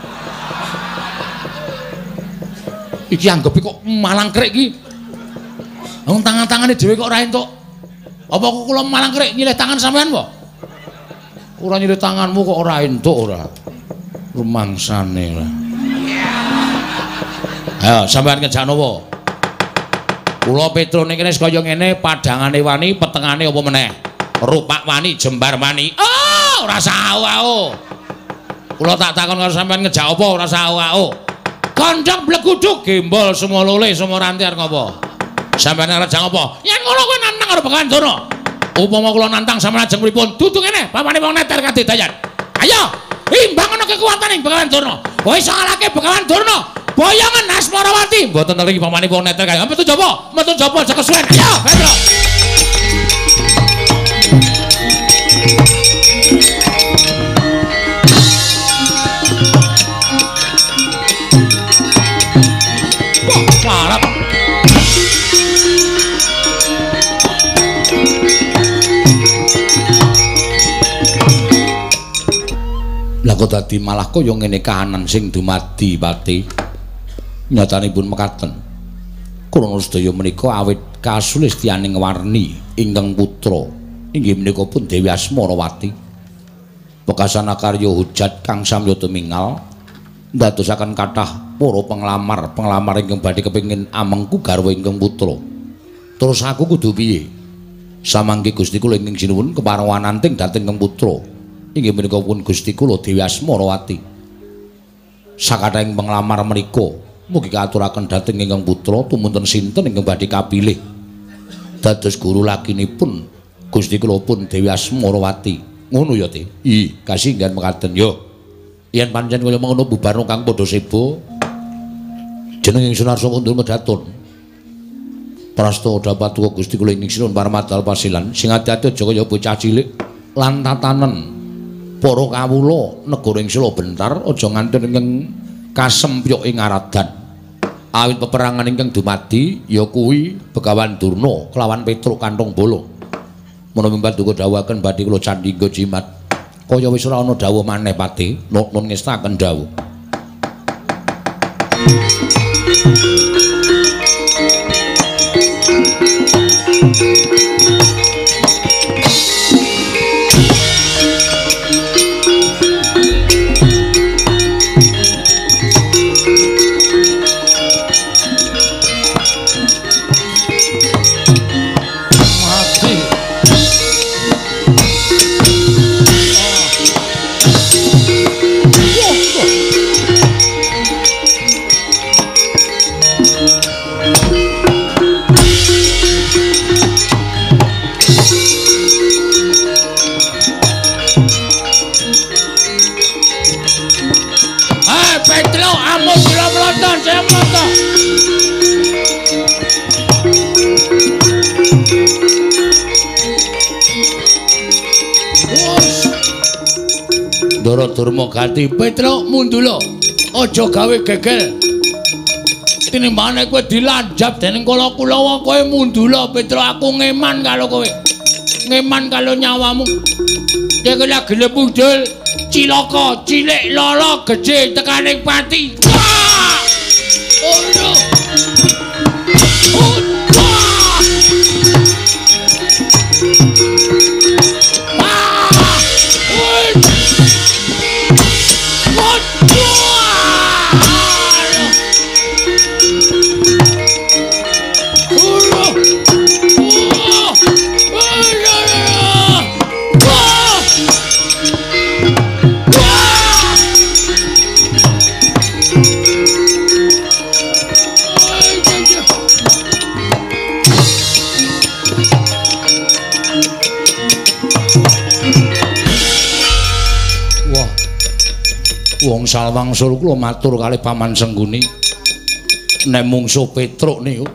Iki anggepe kok malang krek iki. Wong tangan-tangane dhewe kok ora entuk. Apa kula malang krek nyilih tangan sampean apa? Ora nyilih tanganmu kok ora entuk ora. Rumangsane lah. Ayo sampean ngejak napa? Kula Petruk niki wis kaya ngene, padhangane wani, petengane apa meneh? Rupak wani, jembar wani. Oh, ora sawu-awu. Kula tak takon karo sampean ngejak apa ora sawu-awu. Kondhong bleguduk gembol semua lole semua rantiar ngopo? Sampeyan ngejak apa? Yen ngono kowe nantang karo Begawan Durna. Upama kula nantang sampeyan ajeng pripun? Dudu kene, papane wong neter kadedayan. Ayo, imbang ana kekuwataning Begawan Durna. Kowe iso ngalahke Begawan Durna. Boyongan Asmarawati. Mboten ngerti papane wong neter kaya. Metu jaba, metu jaba aja kesuwen. Ayo, Petruk. Parap. Lah kok dadi malah kaya ngene kahanan sing dumadi Pati. Nyatanipun mekaten. Kula sedaya menika awit kasulistyaning warni ingkang putra inggih menika pun Dewi Asmarawati. Bekasana karya hujat kang samya tumingal ndadosaken kathah para penglamar, penglamar ingkang badhe kepengin amengku garwa ingkang putra. Terus aku kudu piye? Samangke Gusti kula ingkang sinuwun keparwananting dhateng ingkang putra. Inggih menika pun Gusti kula Dewi Asmarawati. Sakathahing penglamar menika mugi katuraken dhateng ingkang putra tumunten sinten ingkang badhe kapilih dados guru lakinipun Gusti kula pun Dewi Asmarawati. Ngono ya, Ti. I, kasinggan mekaten yo. Yen pancen kaya mengono bubarno kang padha sebo jeneng Sunarsa mundur medhaton prasta dapat tuwa Gusti kula ing sinuwun paramadal pasilan sing ati-ati aja kaya bocah cilik lan tatanen para kawula negara ing Sela bentar aja nganti ingkang kasempyok ing aradan awit peperangan ingkang dumadi ya kuwi Begawan Durna kelawan Petruk Kantong Bala menawi paduka dawuhaken badhe kula candhingga jimat kaya wis ora ana dawuh maneh Pati nun ngestaken dawuh. Ndara Durma Gati, Petruk mundula. Aja gawe gegel. Tinimbane kowe dilanjap dening Kala-Kulawa, kowe mundula, Petruk. Aku ngeman karo kowe. Ngeman karo nyawamu. Dhewe lagi lepudul, cilaka, cilik, lala, gedhe tekaning pati. Wah! Oh no. Oh, wah! Wong salwangsul kula matur kalih Paman Sengguni. Nek mungsuh Petruk niku.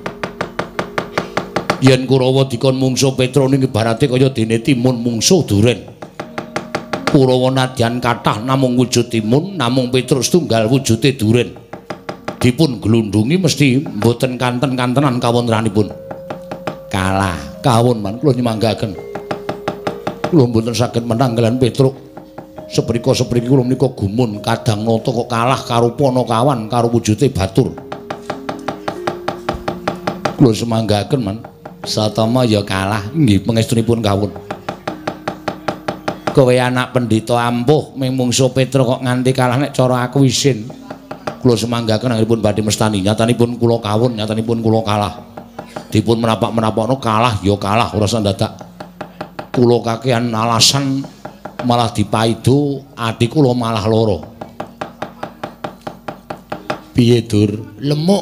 Yen Kurawa dikon mungsuh Petruk niku ibarate kaya dene timun mungsuh duren. Kurawa nadyan kathah namung wujud timun, namung Petruk setunggal wujude duren. Dipun glundhungi mesti mboten kanten-kantenan kawontenanipun. Kalah kawon man kula nyemanggaken. Kula mboten saged menang kaliyan Petruk. Seprika sepriki kula menika gumun kadang nata kok kalah karo Panakawan karo wujude batur. Kula semanggaken man. Satama ya kalah nggih pangestunipun kawon. Kowe anak pendhita ampuh ming mungsuh Petruk kok nganti kalah nek cara aku isin. Kula semanggaken anggipun badhe mestani nyatanipun kula kawon, nyatanipun kula kalah. Dipun menapak-menapakno kalah ya kalah ora sandadak. Kula kakehan alasan malah dipaido ati kula malah lara. Piye Dur? Lemuk.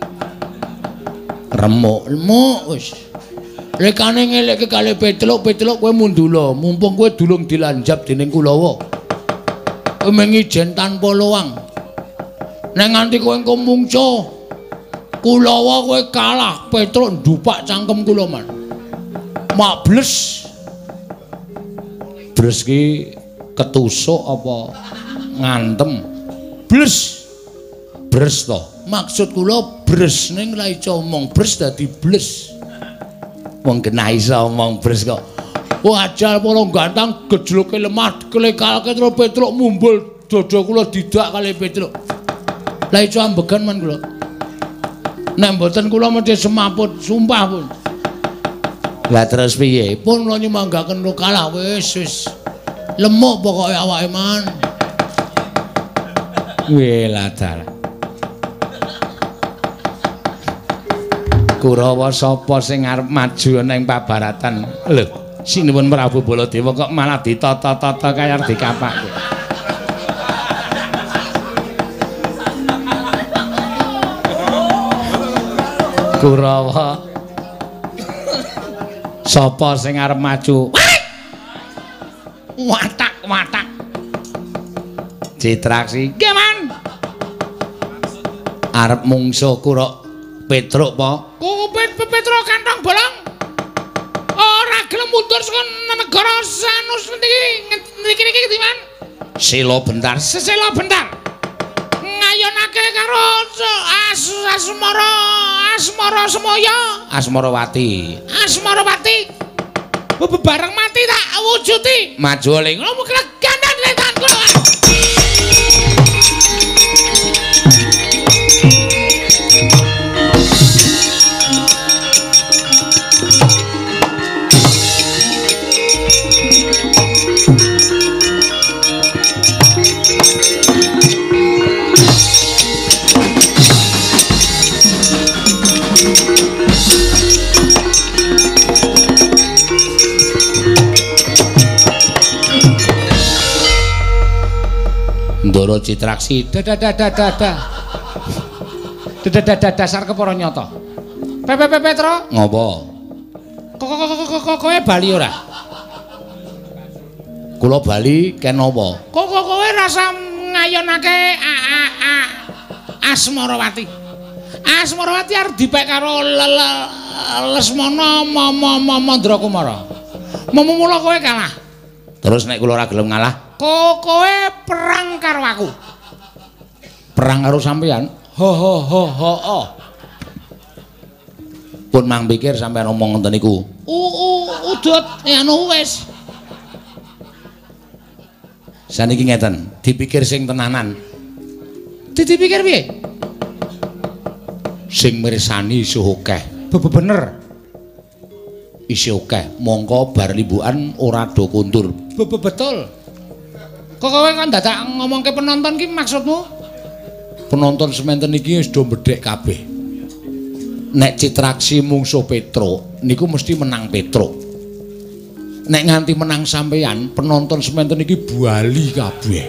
Remuk, lemuk wis. Lekane ngelekke kalih Petruk, Petruk kowe mundula, mumpung kowe dulung dilanjap dening Kulawa. Kowe mengijen tanpa luang. Nek nganti kowe engko mungsuh, Kulawa kowe kalah, Petruk ndupak cangkem kula man. Mak bles. Bles ki ketusuk apa ngantem? Bles. Bres to. Maksud kula bres ning ra iso omong bres dadi bles. Wong kena iso omong bres kok. Wajal para gantang gejloke lemah klekalke terus Petruk mumbul dada kula didak kali Petruk. Lah iso ambegan man kula. Nek mboten kula mesti semaput sumpah pun. Lah terus piye? Pun kula nyemanggaken kalah wis wis. Lemuk pokoke awake man. Wela dalah. Kurawa sapa sing arep maju ana ing pabaratan? Lho, sinuwun Prabu Baladewa kok malah ditata-tata kaya dikapak. Kurawa sapa sing arep maju? Watak-watak. Citraksi, nggih man. Arep mungsuh kura Petruk apa? Kok Petruk kantong bolong? Ora gelem mundur saka negara sanus niki niki ndi man? Sila bentar, sesela bentar. Ngayonake karo As Asmara, Asmara Semaya, Asmarawati. Asmarawati. Bebareng mati tak wujuti. Maju ling ngono gandhan letan kula. Ndara Citraksi dadadadadada. Dadadadada dasar kepara nyata. Pepe Petruk. Ngopo? Kok kowe bali ora? Kula bali ken apa? Kok kowe rasa ngayonake Asmarawati. Asmarawati arep dipek karo Lesmana Mandrakumara. Mula kowe kalah. Terus nek kula ora gelem ngalah, kok kowe perang karo aku. Perang karo sampean? Ho ho ho ho. Oh. Pun mang pikir sampean ngomong ngoten niku. Udut anu wis. Saniki ngeten, dipikir sing tenanan. Dipikir piye? Sing mirsani isih akeh. Bener. Isih akeh, mongko bar limbukan ora do kundur. Betul. Kok kowe kan dadak ngomongke penonton ki maksudmu? Penonton semanten iki wis do mbedhek kabeh. Nek Citraksi mungsuh Petruk niku mesti menang Petruk. Nek nganti menang sampeyan, penonton semanten iki bali kabeh.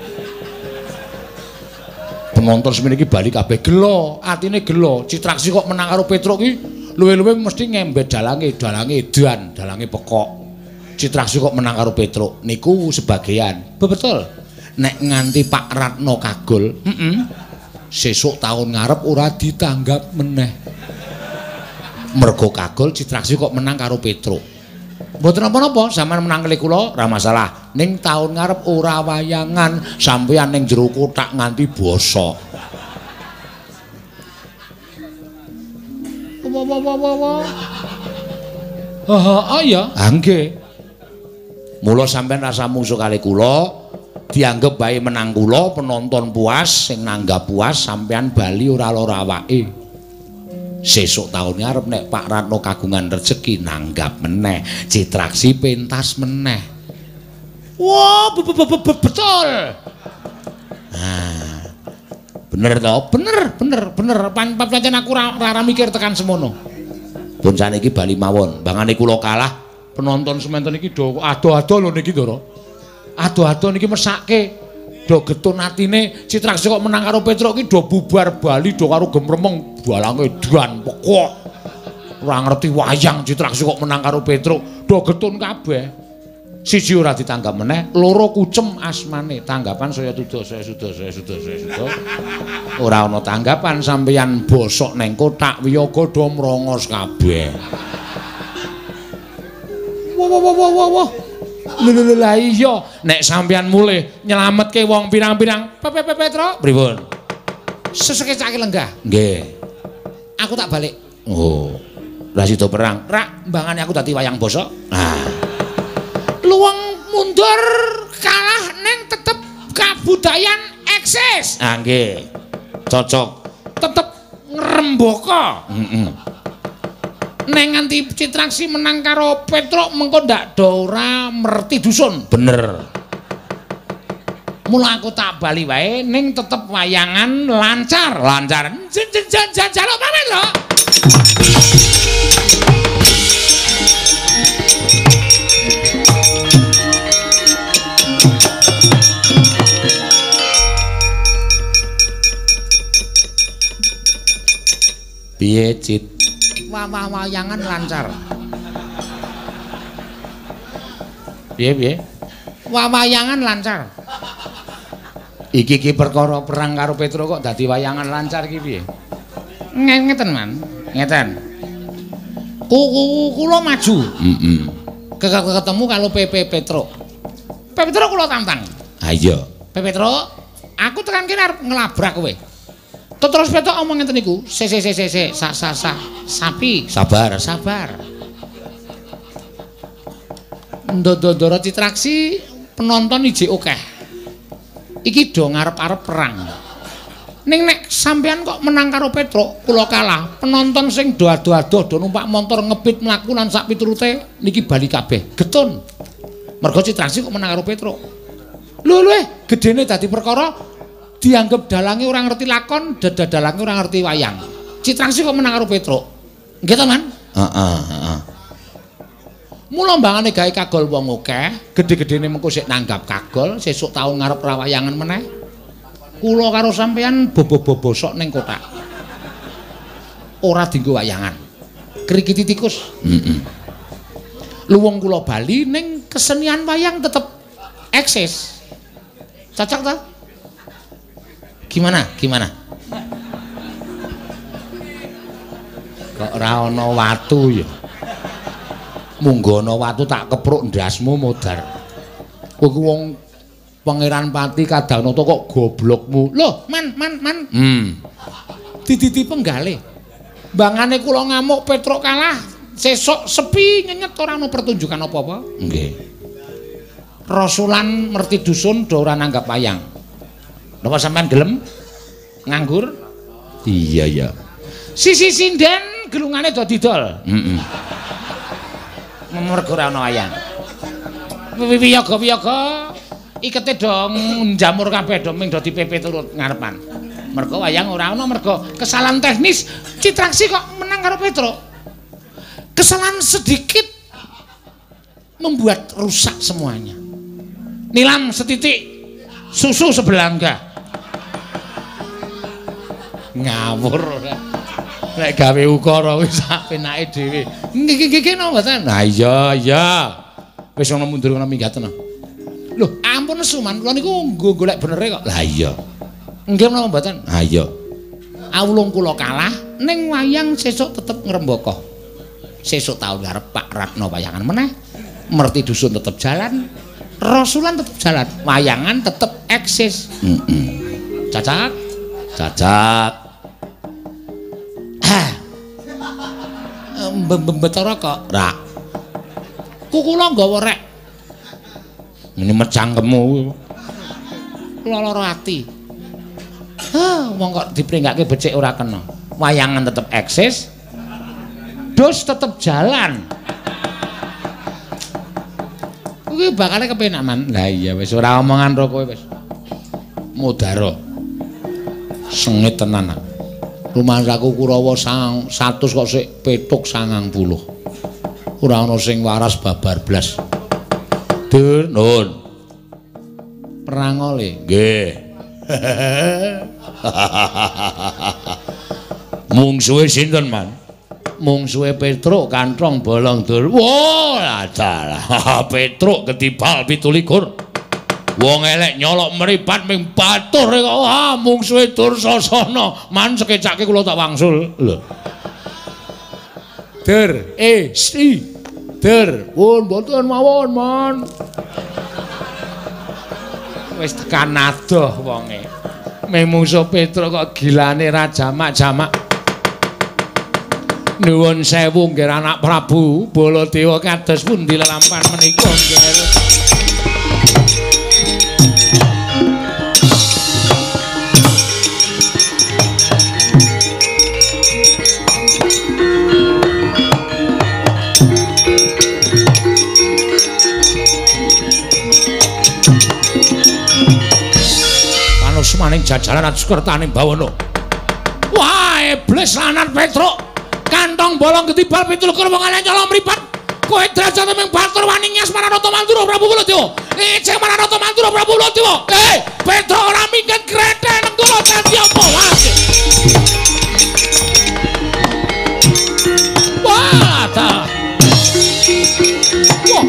Penonton semanten iki bali kabeh gelo, atine gelo. Citraksi kok menang karo Petruk ki luwe-luwe mesti ngembet dalange, dalange edan, dalange pekok. Citraksi kok menang karo Petruk niku sebagian. Betul. Nek nganti Pak Ratno kagol, heeh. Sesuk taun ngarep ora ditanggap meneh. Mergo kagol Citraksi kok menang karo Petruk. Mboten napa-napa, sampean menang kali kula ora masalah. Ning taun ngarep ora wayangan, sampeyan ning jero kotak nganti basa. Wah wah wah wah wah. Ha ya, ha nggih. Mula sampean rasa mungsuh kali kula, dianggep bae menang kula, penonton puas, sing nanggap puas, sampean bali ora lara awake. Sesuk taun ngarep nek Pak Ratno kagungan rezeki nanggap meneh, citraksi pentas meneh. Wah, betul. Nah, bener toh? Bener, bener, bener. Pancen aku ora mikir tekan semono. Pun saniki bali mawon, bangane kula kalah, penonton semanten iki do ado-ado lho niki Ndara. Ado-ado niki mesake. Do getun atine Citraksi kok menang karo Petruk iki do bubar bali do karo gemremeng balange dan pokok. Ora ngerti wayang Citraksi kok menang karo Petruk, do getun kabeh. Siji ora ditanggap meneh, loro kucem asmane. Tanggapan saya tuduh, saya sudah, saya sudah, saya sudah. Ora ana tanggapan sampeyan bosok neng kotak wiyaga do mrongos kabeh. Wah wah wah wah wah. Lho lah iya nek sampeyan mulih nyelametke wong pirang-pirang Pepe Petruk pripun sesekecake lenggah nggih aku tak balik oh ra sida perang rak mbangane aku dadi wayang basa nah luweng mundur kalah ning tetep kabudayan eksis ah nggih cocok tetep ngrembaka heeh neng nganti Citraksi menang karo Petruk mengko ndak do ora merti dusun bener mula aku tak bali wae ning tetep wayangan lancar lancar jaluk pamit lho piye Cit wah wayangan lancar. Piye piye? Wah wayangan lancar. Iki iki perkara perang karo Petruk kok dadi wayangan lancar iki piye? Ngeten man, ngeten. Ku kula maju. Heeh. Ketemu karo Pepe Petruk. Pepe Petruk kula tantang. Ha iya. Pepe Petruk, aku tekan kene arep ngelabrak kowe. Terus Petruk omong ngeten niku, se se se se se sa sa sa sapi, sabar, sabar. Ndodoro Citraksi penonton iji akeh. Iki do ngarep-arep perang. Ning nek sampean kok menang karo Petruk, kula kalah. Penonton sing do ado-ado do numpak motor ngebit mlaku lan sak piturute niki bali kabeh. Getun. Mergo Citraksi kok menang karo Petruk. Lho lho, gedene dadi perkara dianggap dalange orang ngerti lakon, dada dalange orang ngerti wayang. Citraksi kok menang karo Petruk. Nggih to, Man? Heeh, heeh. Mula mbangane gawe kagol wong akeh, gedhe-gedhene mengko sik nanggap kagol, sesuk taun ngarep rawayangan meneh. Kula karo sampeyan bobo-bobosok ning kotak. Ora dienggo wayangan. Krikiti tikus. Heeh. Luwung kula bali ning kesenian wayang tetep eksis. Cocok ta? Gimana? Gimana? Kok ora ana watu ya? Munggo ana watu tak kepruk ndasmu modar. Kowe ku wong Pangeran Pati Kadanata kok goblokmu. Loh, man, man, man. Hmm. Diditi penggalih. Mbangane kula ngamuk Petruk kalah, sesuk sepi nyenyet ora ana pertunjukan apa-apa. Nggih. Rasulan merti dusun do ora nanggap wayang. Napa sampean gelem nganggur? Iya ya. Sisi sinden gelungane do didol. Heeh. Mergo ora ana wayang. Wiyaga-wiyaga ikete do njamur kabeh do ming do dipepe turut ngarepan. Mergo wayang ora ana mergo kesalahan teknis Citraksi kok menang karo Petruk. Kesalahan sedikit membuat rusak semuanya. Nilam setitik susu sebelangga. Ngawur ora. Nek gawe ukara wis sak penake dhewe. Nggih-nggih napa mboten? Nah iya iya. Wis ana mundur ana minggaten. Lho, ampun Suman, kula niku nggo golek benere kok. Lah iya. Nggih menapa mboten? Ha iya. Awulung kula kalah ning wayang sesuk tetep ngrembaka. Sesuk taun ngarep Pak Ratno wayangan meneh. Merti dusun tetep jalan, rasulan tetep jalan, wayangan tetep eksis. Heeh. Cacak, cacak. Ah. Mbetara kok, rak. Kukula nggawa rek. Ini mecangkemmu. Kula lara ati. Hah, wong kok dipringgake becik ora kena. Wayangan tetep eksis. Dus tetep jalan. Kuwi bakale kepenak man. Lah iya wis ora omongan ro kowe wis. Mudara. Sengit tenan. Rumangsaku Kurawa seratus kok sik petuk sangang puluh. Ora ana sing waras babar blas. Dur nun. Perang oleh. Nggih. Mungsuhe sinten man? Mungsuhe Petruk Kanthong Bolong Dur. Wah, dalah. Petruk ketibal pitu likur. Wong elek nyolok mripat ming batur kok. Ah, mungsuhe Dursasana. Man sekecake kula tak wangsul. Lho. Dur, eh, si. Dur, pun mboten mawon, man. Wis tekan adoh wonge. Ming mungsuh Petruk kok gilane ra jamak-jamak. Nuwun sewu nggih anak Prabu Baladewa kados pundi lelampahan menika nggih. Panusmaning jajalan Sukertaning Bawana. Wah, iblis lanat Petruk. Kanthong Bolong ketibal pitulukur wong elek nyolong mripat. Kowe derajate ming batur wani nyas Maranata Mantura Prabu Baladewa. Ijeng Maranata Mantura Prabu Baladewa. Eh, Petruk ora minggat grete nenggala dadi apa wae. Wah, ta. Wah.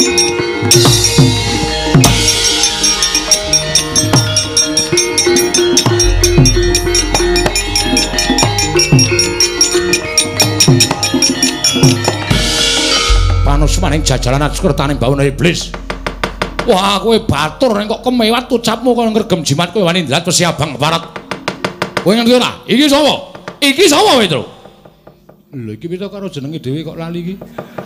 Panusmaning jajalan Sukertaning Bawana iblis. Wah, kowe batur nek kok kemewat ucapmu kaya ngregem jimat kowe wani ndrat wesi abang barat. Kowe ngerti ora? Iki sapa? Iki sapa Petruk? Lho iki pita karo jenenge dhewe kok lali iki.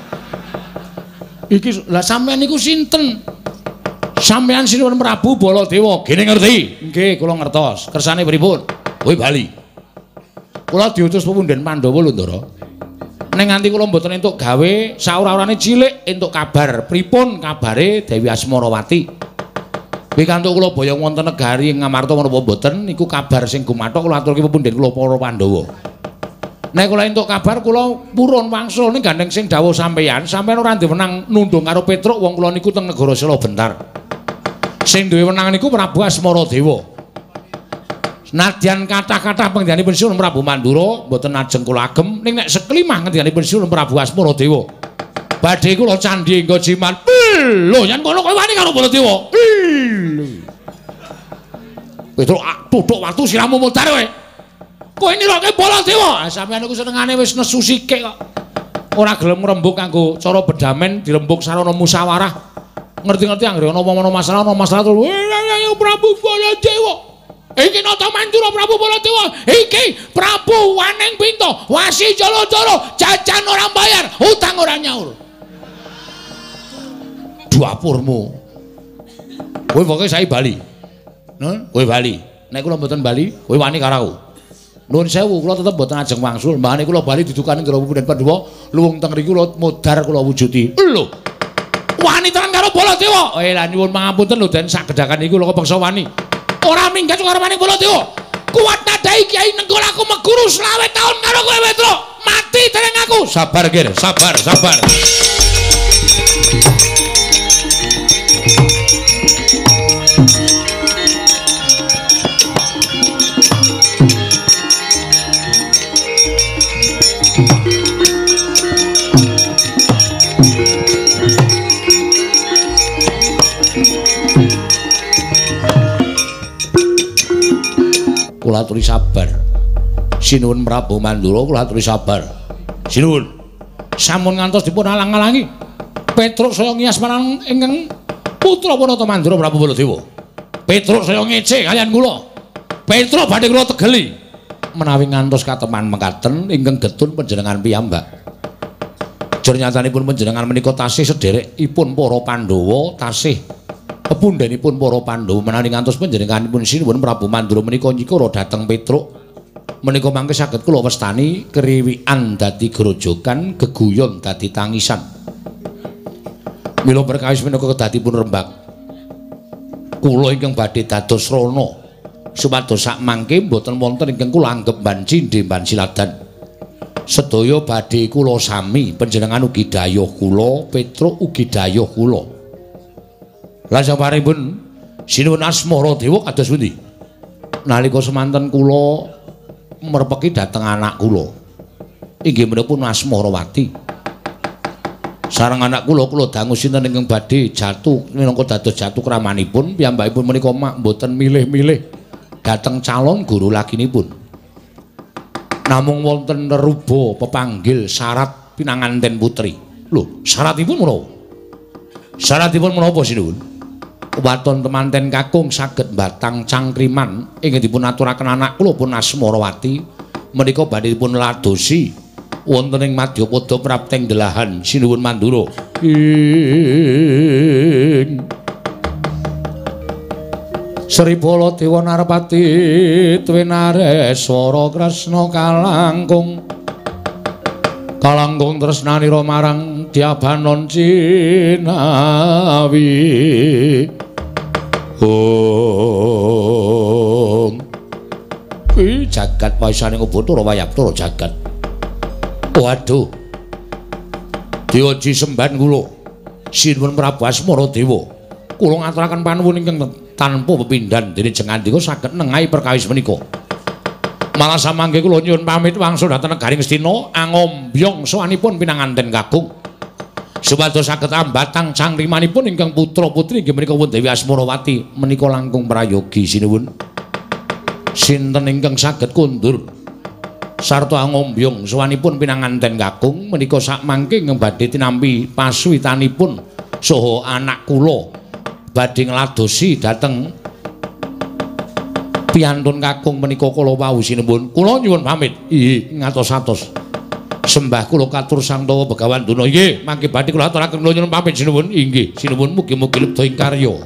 Iki lah sampean niku sinten? Sampean Sinuwun Prabu Baladewa, gene ngerti? Nggih, kula ngertos. Kersane pripun? Kowe bali. Kula diutus pepunden Pandhawa lho, Ndara. Ning nganti kula mboten entuk gawe saura-urane cilik entuk kabar pripun kabare Dewi Asmarawati. Pikantuk kula boyong wonten negari Ngamarta menapa mboten niku kabar sing gumathok kula aturke pepunden kula para Pandhawa. Nek kula entuk kabar kula purun wangsul ning gandeng sing dawuh sampeyan, sampeyan ora ndek wenang nundung karo Petruk wong kula niku teng negara Sela Bentar. Sing duwe wenang niku Prabu Asmaradewa. Nadyan kathah-kathah panggendanipun Sinuwun Prabu Mandura mboten ajeng kula agem ning nek seklimah ngendikanipun Sinuwun Prabu Asmaradewa badhe kula candhi nggo jiman. Lho yen ngono kowe wani karo Baladewa. Petruk tuthuk watu siramu mudhar kowe. Kowe niroke Baladewa. Ah sampeyan niku senengane wis nesu sikik kok. Ora gelem ngrembug kanggo cara bedamen dirembug sarana musyawarah. Ngerti-ngerti anggere ana apa-apa masalah ana masalah terus Prabu Baladewa. Iki Nata Mantura Prabu Baladewa. Iki Prabu Waning Pinto. Wasi jolo-jolo, jajan orang bayar, utang orang nyaur. Dapurmu. Kowe pokoke sae bali. Nun, kowe bali. Nek kula mboten bali, kowe wani karo aku. Nuwun sewu, kula tetep mboten ajeng wangsul. Mbahane kula bali didukani karo Pepunden Pandhawa, luwung teng mriku kula modar kula wujuti. Lho. Wani tenan karo Baladewa. Eh lah nyuwun pangapunten lho Den sagedhakan iku lho kepeksa wani. Ora minggat karo maning Baladewa. Kuat nadai Kiai Nenggala aku meguru selawe tahun karo kowe Petruk. Mati dereng aku. Sabar, Gir. Sabar, sabar. Kula aturi sabar. Sinuwun Prabu Mandura kula aturi sabar. Sinuwun. Sampun ngantos dipun alang-alangi. Petruk saya ngias marang ingkang putra Punata Mandura Prabu Baladewa. Petruk saya ngece kalian kula. Petruk badhe kula tegeli menawi ngantos kateman mekaten ingkang getun panjenengan piyambak. Jur nyatanipun panjenengan menika tasih sederekipun para Pandhawa, tasih pepundhenipun para Pandhawa menawi ngantos panjenenganipun sinuwun Prabu Mandura menika nyikara dhateng Petruk. Menika mangke saged kula wastani keriwikan dadi grojogan, geguyon dadi tangisan. Mila perkawis menika kedadipun rembag. Kula ingkang badhe dados rana supados sak mangke boten wonten ingkang kula anggep ban cindhe ban siladan. Sedaya badhe kula sami, panjenengan ugi dayuh kula, Petruk ugi dayuh kula. Lah sabaripun sinuwun Asmara Dewa kados pundi? Nalika semanten kula merpeki dhateng anak kula. Inggih menipun Asmarawati. Sareng anak kula kula dangu sinten ingkang badhe jatuh minangka dados jatuh kramanipun, piyambakipun menika mak mboten milih-milih dhateng calon guru laginipun. Namung wonten neruba pepanggil syarat pinanganten putri. Lho, syaratipun menapa? Syaratipun menapa sinuwun? Waton temanten kakung saged batang cangkriman ingkang dipun aturaken anak kula pun Asmarawati menika badhe dipun ladosi wonten ing Madyapada prapteng delahan sinuwun Mandura. Ing Sri Baladewa Narpati Twenareswara Kresna kalangkung kalangkung tresnanira marang Diabanon Cinawi. Om kuwi jagat waisane Bathara Wayaptara jagat. Waduh. Dioji semban kula sinuwun Prabu Asmaradewa. Kula ngaturaken panuwun ingkang tanpa pepindhan dene jengandika saged nengahi perkawis menika. Malah samangke kula nyuwun pamit wangsul dhateng negaring Astina angombyong sawanipun pinanganten kakung. Supados saged ambatang cangrimanipun ingkang putra putri inggih menika pun Dewi Asmarawati menika langkung prayogi sinuwun. Sinten ingkang saged kundur sarta angombyong sawanipun pinanganten kakung menika sakmangke ingkang badhe tinampi pasuwitanipun saha anak kula badhe ngladosi dhateng piyantun kakung menika kula wau sinuwun. Kula nyuwun pamit. Nggih, ngatos-atos. Sembah kula katur sang tawa Begawan Duna. Nggih, mangke badhe kula aturaken kula nyuwun pamit sinuwun. Inggih, sinuwun mugi-mugi lebda ing karya.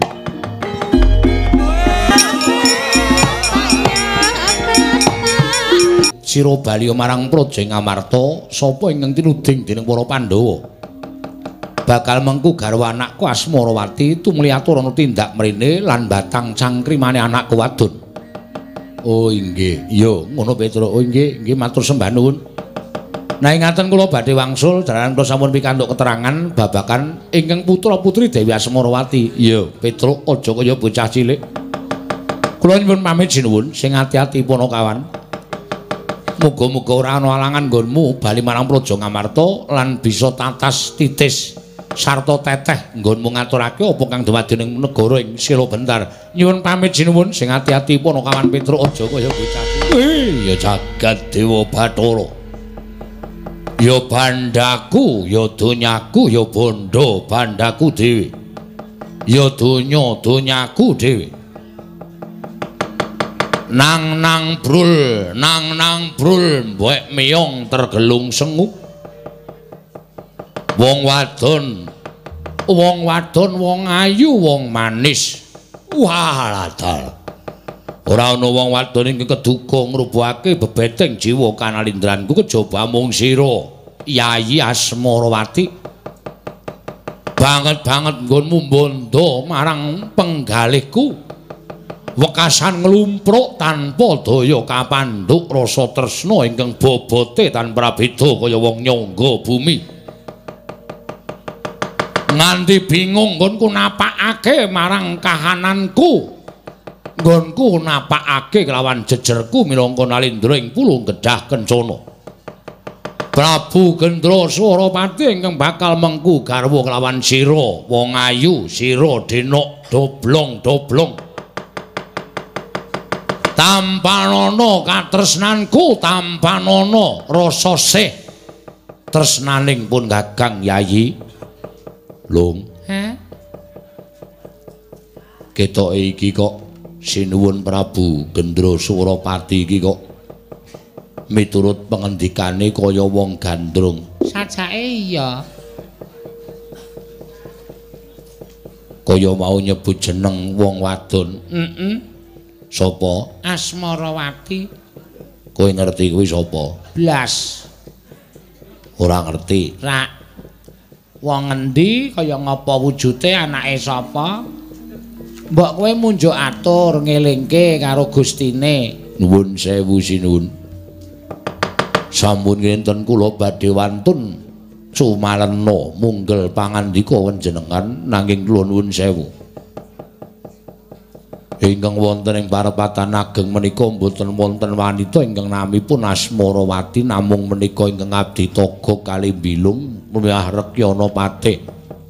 Sira bali marang Praja Ngamarta, sapa ingkang tinuding dening para Pandhawa? Bakal mengku garwa anakku Asmarawati tumuli atur ana tindak mrene lan batang cangkrimane anakku wadon. Oh inggih, iya ngono Petruk. Oh inggih, nggih matur sembah nuwun. Nah ingatan kula badhe wangsul jalaran kula sampun pikantuk keterangan babakan ingkang putra-putri Dewi Asmarawati. Iya, Petruk aja kaya bocah cilik. Kula nyuwun pamit sinuwun, sing ati-ati Punakawan. Muga-muga ora ana alangan nggonmu bali marang Praja Ngamarta lan bisa tatas titis sarta teteh nggonmu ngaturake apa kang dumadi ning negara ing Sila Bentar. Nyuwun pamit sinuwun, sing ati-ati Punakawan Petruk aja kaya bocah cilik. Ya jagat Dewa Bathara. Ya bandaku, ya donyaku, ya bondo bandaku dhewe. Ya donya donyaku dhewe. Nang nang brul, nang nang brul, mbek miyong tergelung sengu. Wong wadon, wong wadon, wong ayu, wong manis. Wah ladal. Ora ana wong wadon ingkang keduka ngrubuhake bebeteng jiwa kanalindranku kejaba mung sira, Yayi Asmarawati. Banget-banget nggonmu bondo marang penggalihku. Wekasan nglumpruk tanpa daya kapandhuk rasa tresna ingkang bobote tanpa beda kaya wong nyangga bumi. Nganti bingung nggonku napakake marang kahananku. Nggonku napakake kelawan jejerku minangka Nalindra ing Pulung Kedah Kencana. Prabu Gendra Swaropati ingkang bakal mengku garwa kelawan sira, wong ayu, sira denok doblong-doblong. Tampanana katresnanku, tampanana rasa sih tresnaning pun gagang Yayi. Lung.
Heh.
Ketoke iki kok sinuwun Prabu Gendro Suropati iki kok miturut pengendikane kaya wong gandrung.
Sajake iya.
Kaya mau nyebut jeneng wong wadon.
Heeh.
Sapa?
Asmarawati.
Kowe ngerti kuwi sapa?
Blas.
Ora ngerti.
Rak. Wong endi kaya ngapa wujute anake sapa? Mbok kowe munjuk atur ngelingke karo gustine.
Nuwun sewu sinuwun. Sampun kinten kula badhe wantun sumalena munggel pangandika panjenengan nanging kula nuwun sewu. Ingkang wonten ing parepatan ageng menika mboten wonten wanita ingkang namipun Asmarawati namung menika ingkang abdi toga kalih bilung Mbah Rekyana Patih.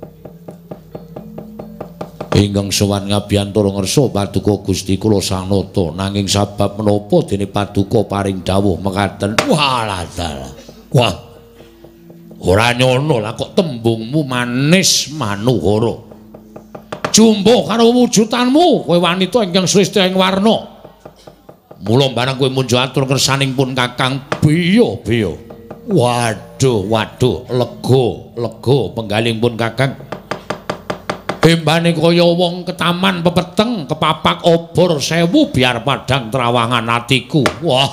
Ingkang sowan ngabiyantara ngersa paduka Gusti kula sanata nanging sabab menapa dene paduka paring dawuh mekaten. Walah dalah. Wah. Ora nyono lah kok tembungmu manis manuhara. Jumbo karo wujudanmu kowe wanita ingkang sresti ing warna. Mula barang kowe munjuk atur kersaning pun Kakang biya-biya. Waduh, waduh, lega, lega penggaling pun Kakang. Bembane kaya wong ketaman pepeteng kepapak obor sewu biar padang trawangan atiku. Wah.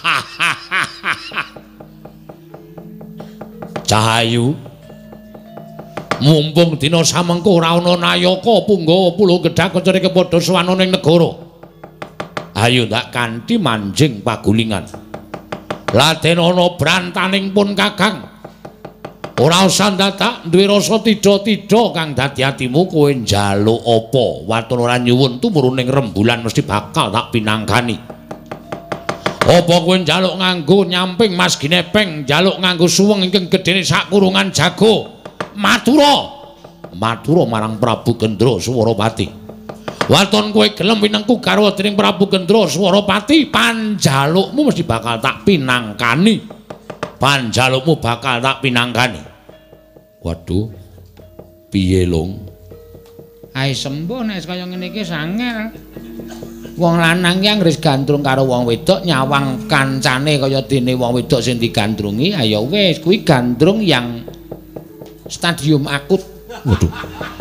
Cahayu mumpung dina samengko ora ana nayaka punggawa pulo gedhak kecerike padha sowan ning negara. Ayo ndak kanthi manjing pagulingan. Laden ana brantaning pun Kakang. Ora usah dadak duwe rasa tida-tida kang dadi atimu kowe njaluk apa watun ora nyuwun tumurun ning rembulan mesti bakal tak pinanggani. Apa kowe njaluk nganggo nyamping Mas Ginepeng, njaluk nganggo suweng ingkang gedene sak kurungan jago. Matura. Matura marang Prabu Gendro Suropati. Watun kowe gelem winengku garwa dening Prabu Gendro Suropati, panjalukmu mesti bakal tak pinangkani. Panjalukmu bakal tak pinangkani. Waduh. Piye, Lung?
Ae sembuh nek kaya ngene iki sangel. Wong lanang ki anggere gandrung karo wong wedok nyawang kancane kaya dene wong wedok sing digandrungi, ayo wis kuwi gandrung yang stadium akut.
Waduh.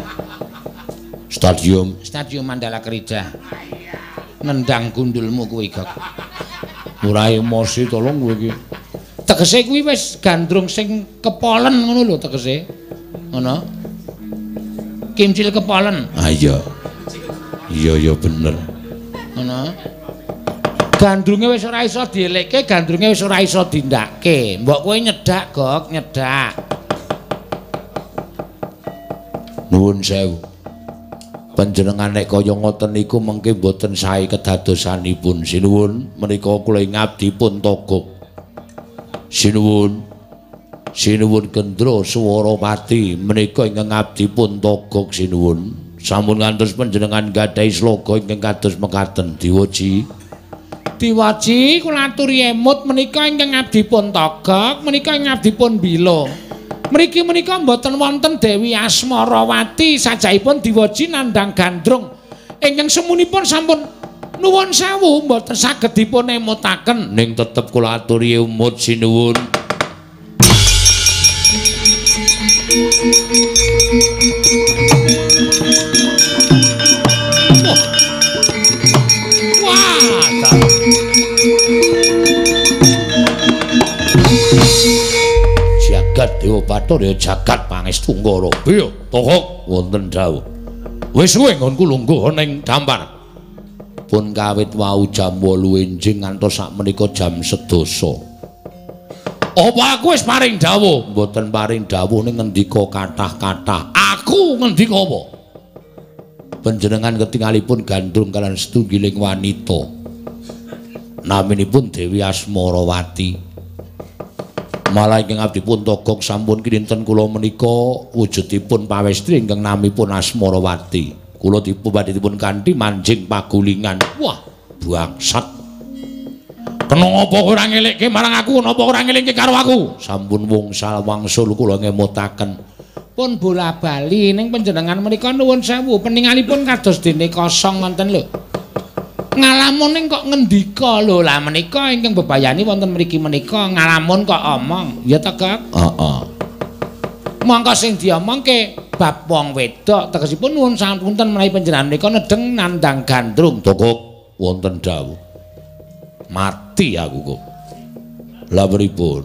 Stadium
Stadium Mandala Kerida. Nendang gundulmu kuwi, Gok.
ora emosi tolong kowe iki.
Tegese kuwi wis gandrung sing kepolen ngono lho tegese. Ngono. Kimcil kepolen.
Ah iya. Iya ya bener.
Ngono. Gandrunge wis ora iso dielekke, gandrunge wis ora iso dindakke. Mbok kowe nyedak, Gok, nyedak.
Nuwun sewu. Panjenengan nek kaya ngoten niku mengke boten sae kedadosanipun. Sinuwun menika kula ngabdi pun togok. Sinuwun. Sinuwun Gendro Suropati menika ingkang ngabdi pun togok sinuwun. Sampun ngantos panjenengan gadhahi sloga ingkang kados mekaten Diwaji. Diwaji kula aturi emut menika ingkang ngabdi pun togok, menika ingkang ngabdi pun bila. Mriki menika mboten wonten Dewi Asmarawati sajaipun Diwaji nandhang gandrung ingkang semunipun sampun nuwun sewu mboten saged dipun emutaken ning tetep kula aturi emut sinuwun. Wah, jagat Dewa Bathara ya jagat pangestu Nggara. Iya, tokok wonten dawuh. Wis suwe nggonku lungguh ning dampar. Pun kawit wau jam wolu enjing ngantos sakmenika jam sedasa. Apa aku wis paring dawuh? Mboten paring dawuh ning ngendika kathah-kathah. Aku ngendika apa? Panjenengan ketingalipun gandrung kalian setunggiling wanita. Naminipun Dewi Asmarawati. Malah ingkang abdi pun togok sampun kinten kula menika wujudipun pawestri ingkang namipun Asmarawati. Kula dipun badhe dipun kanthi manjing pagulingan. Wah, bangsat. Kena apa ora ngelekke marang aku, napa ora ngelingke karo aku? Sampun wungsal wangsul kula ngemutaken.
pun bola-bali ning panjenengan menika nuwun sewu peningalipun kados dene kosong wonten lho. Ngalamun ning kok ngendika lho lah menika ingkang bebayani wonten mriki menika ngalamun kok omong. Ya ta, Kak?
Heeh.
Mangka sing diomongke bab wong wedok tegesipun nuwun sapunten menawi panjenengan menika nedeng nandang gandrung.
Tokok wonten dawuh. Mati aku kok. Lah pripun?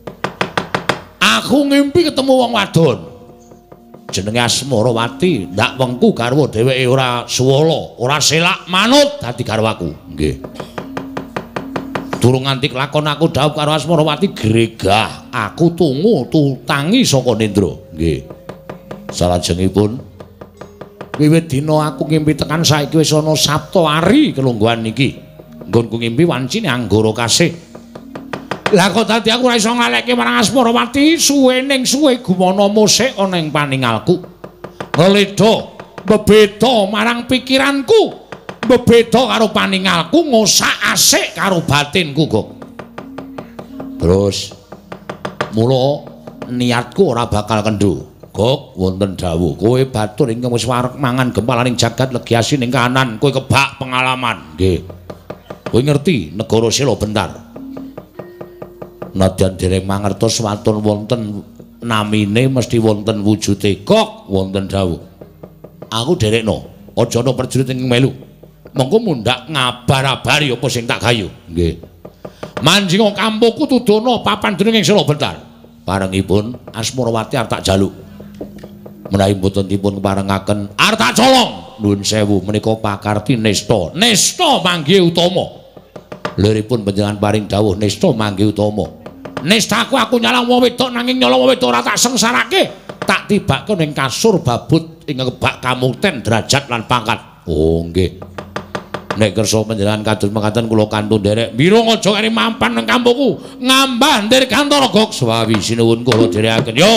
Aku ngimpi ketemu wong wadon. Jenenge Asmarawati, ndak wengku garwa dheweke ora suwala, ora selak manut dadi garwa aku. Nggih. Durung nganti lakon aku dawuh karo Asmarawati gregah, aku tungu tutangi saka Nendra. Nggih. Salajengipun wiwit dina aku ngimpi tekan saiki wis ana Sabtu ari kelungguhan iki. Nggonku ngimpi wancine anggara kasih. Lah kok dadi aku ora iso ngalekke marang Asmarawati, suwe ning suwe gumana musik ana ing paningalku. Ngeledha bebeda marang pikiranku, bebeda karo paningalku, ngosak asik karo batinku, Gok. Terus mula niatku ora bakal kendho. Gok, wonten dawuh, kowe batur ingkang wis wareg mangan gempalaning jagat legiasi ning kahanan, kowe kebak pengalaman. Nggih. Kowe ngerti negara Sela Bentar. Nadyan dereng mangertos watun wonten namine mesti wonten wujude. Kok wonten dawuh. Aku derekno, aja ana prajurit ing melu. Mengko mundhak ngabar-abari apa sing tak gayu. Nggih. Manjing kampungku tudono papan dening ing Sela Bentar. Parengipun Asmarawati arep tak jaluk. Menawi mboten dipun keparengaken arep tak colong. Nuwun sewu menika pakarti nesta. Nesta manggih utama. Liripun panjenengan paring dawuh nesta manggih utama. Nestaku aku nyalang wong wedok nanging nyolong wong wedok ora tak sengsarake. Tak tibakke ning kasur babut ing kebak kamungten derajat lan pangkat. Oh nggih. Nek kersa panjenengan kados mekaten kula kantun nderek. Mirung aja kene mampan nang kampungku. Ngambah ndir kantara Gok sawi sinuwun kula dherekaken. Yo.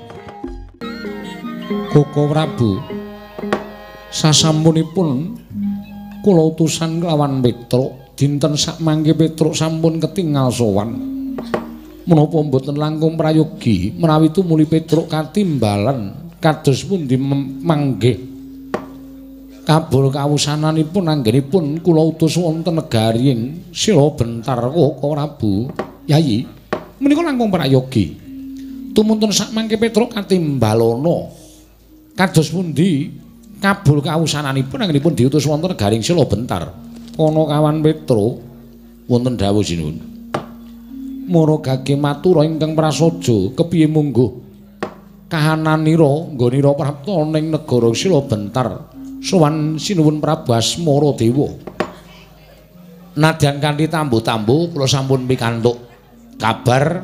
Koko Prabu. Sasampunipun kula utusan kelawan Petruk dinten sak mangke Petruk sampun ketingal sowan. Menapa mboten langkung prayogi menawi tumuli Petruk katimbalan kados pundi manggih kabul kawusananipun anggenipun kula utus wonten negari ing Sela Bentar Koko Prabu. Yayi, menika langkung prayogi. Tumuntun sak mangke Petruk katimbalana kados pundi kabul kawusananipun anggenipun diutus wonten negari ing Sela Bentar. Kono kawan Petruk wonten dawuh sinuwun. Mara gage matura ingkang prasaja kepiye mungguh kahananira nggonira prapta ning negara Sela Bentar sowan sinuwun Prabu Asmaradewa. Nadyan kanthi tambu-tambu kula sampun pikantuk kabar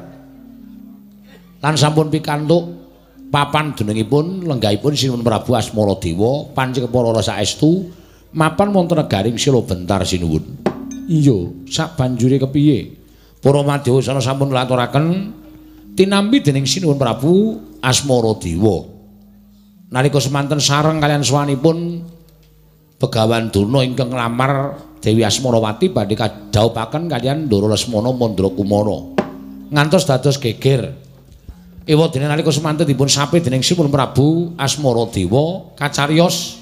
lan sampun pikantuk papan denengipun lenggahipun sinuwun Prabu Asmaradewa pancen para saestu mapan wonten negaring Sela Bentar sinuwun. Iya, sak banjure kepiye? Para Madyausana sampun ngaturaken tinampi dening sinuwun Prabu Asmaradewa. Nalika semanten sareng kalian sawanipun Begawan Durna ingkang nglamar Dewi Asmarawati badhe kadhawuhaken kalian Ndara Lesmana Mandrakumara. Ngantos dados geger. Ewadene nalika semanten dipun sape dening sinuwun Prabu Asmaradewa kacariyos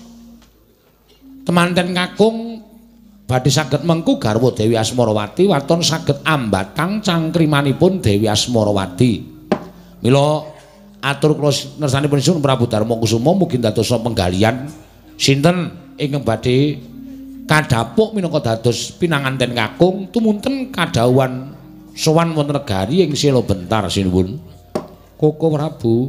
temanten kakung badhe saged mengku garwa Dewi Asmarawati waton saged ambatang cangkrimanipun Dewi Asmarawati. Mila atur kula nersanipun Sinuwun Prabu Darmakusuma mugi dadosa penggalian sinten ingkang badhe kadhapuk minangka dados pinanganten kakung tumunten kadhawuhan sowan wonten negari ing Sela Bentar sinuwun. Koko Prabu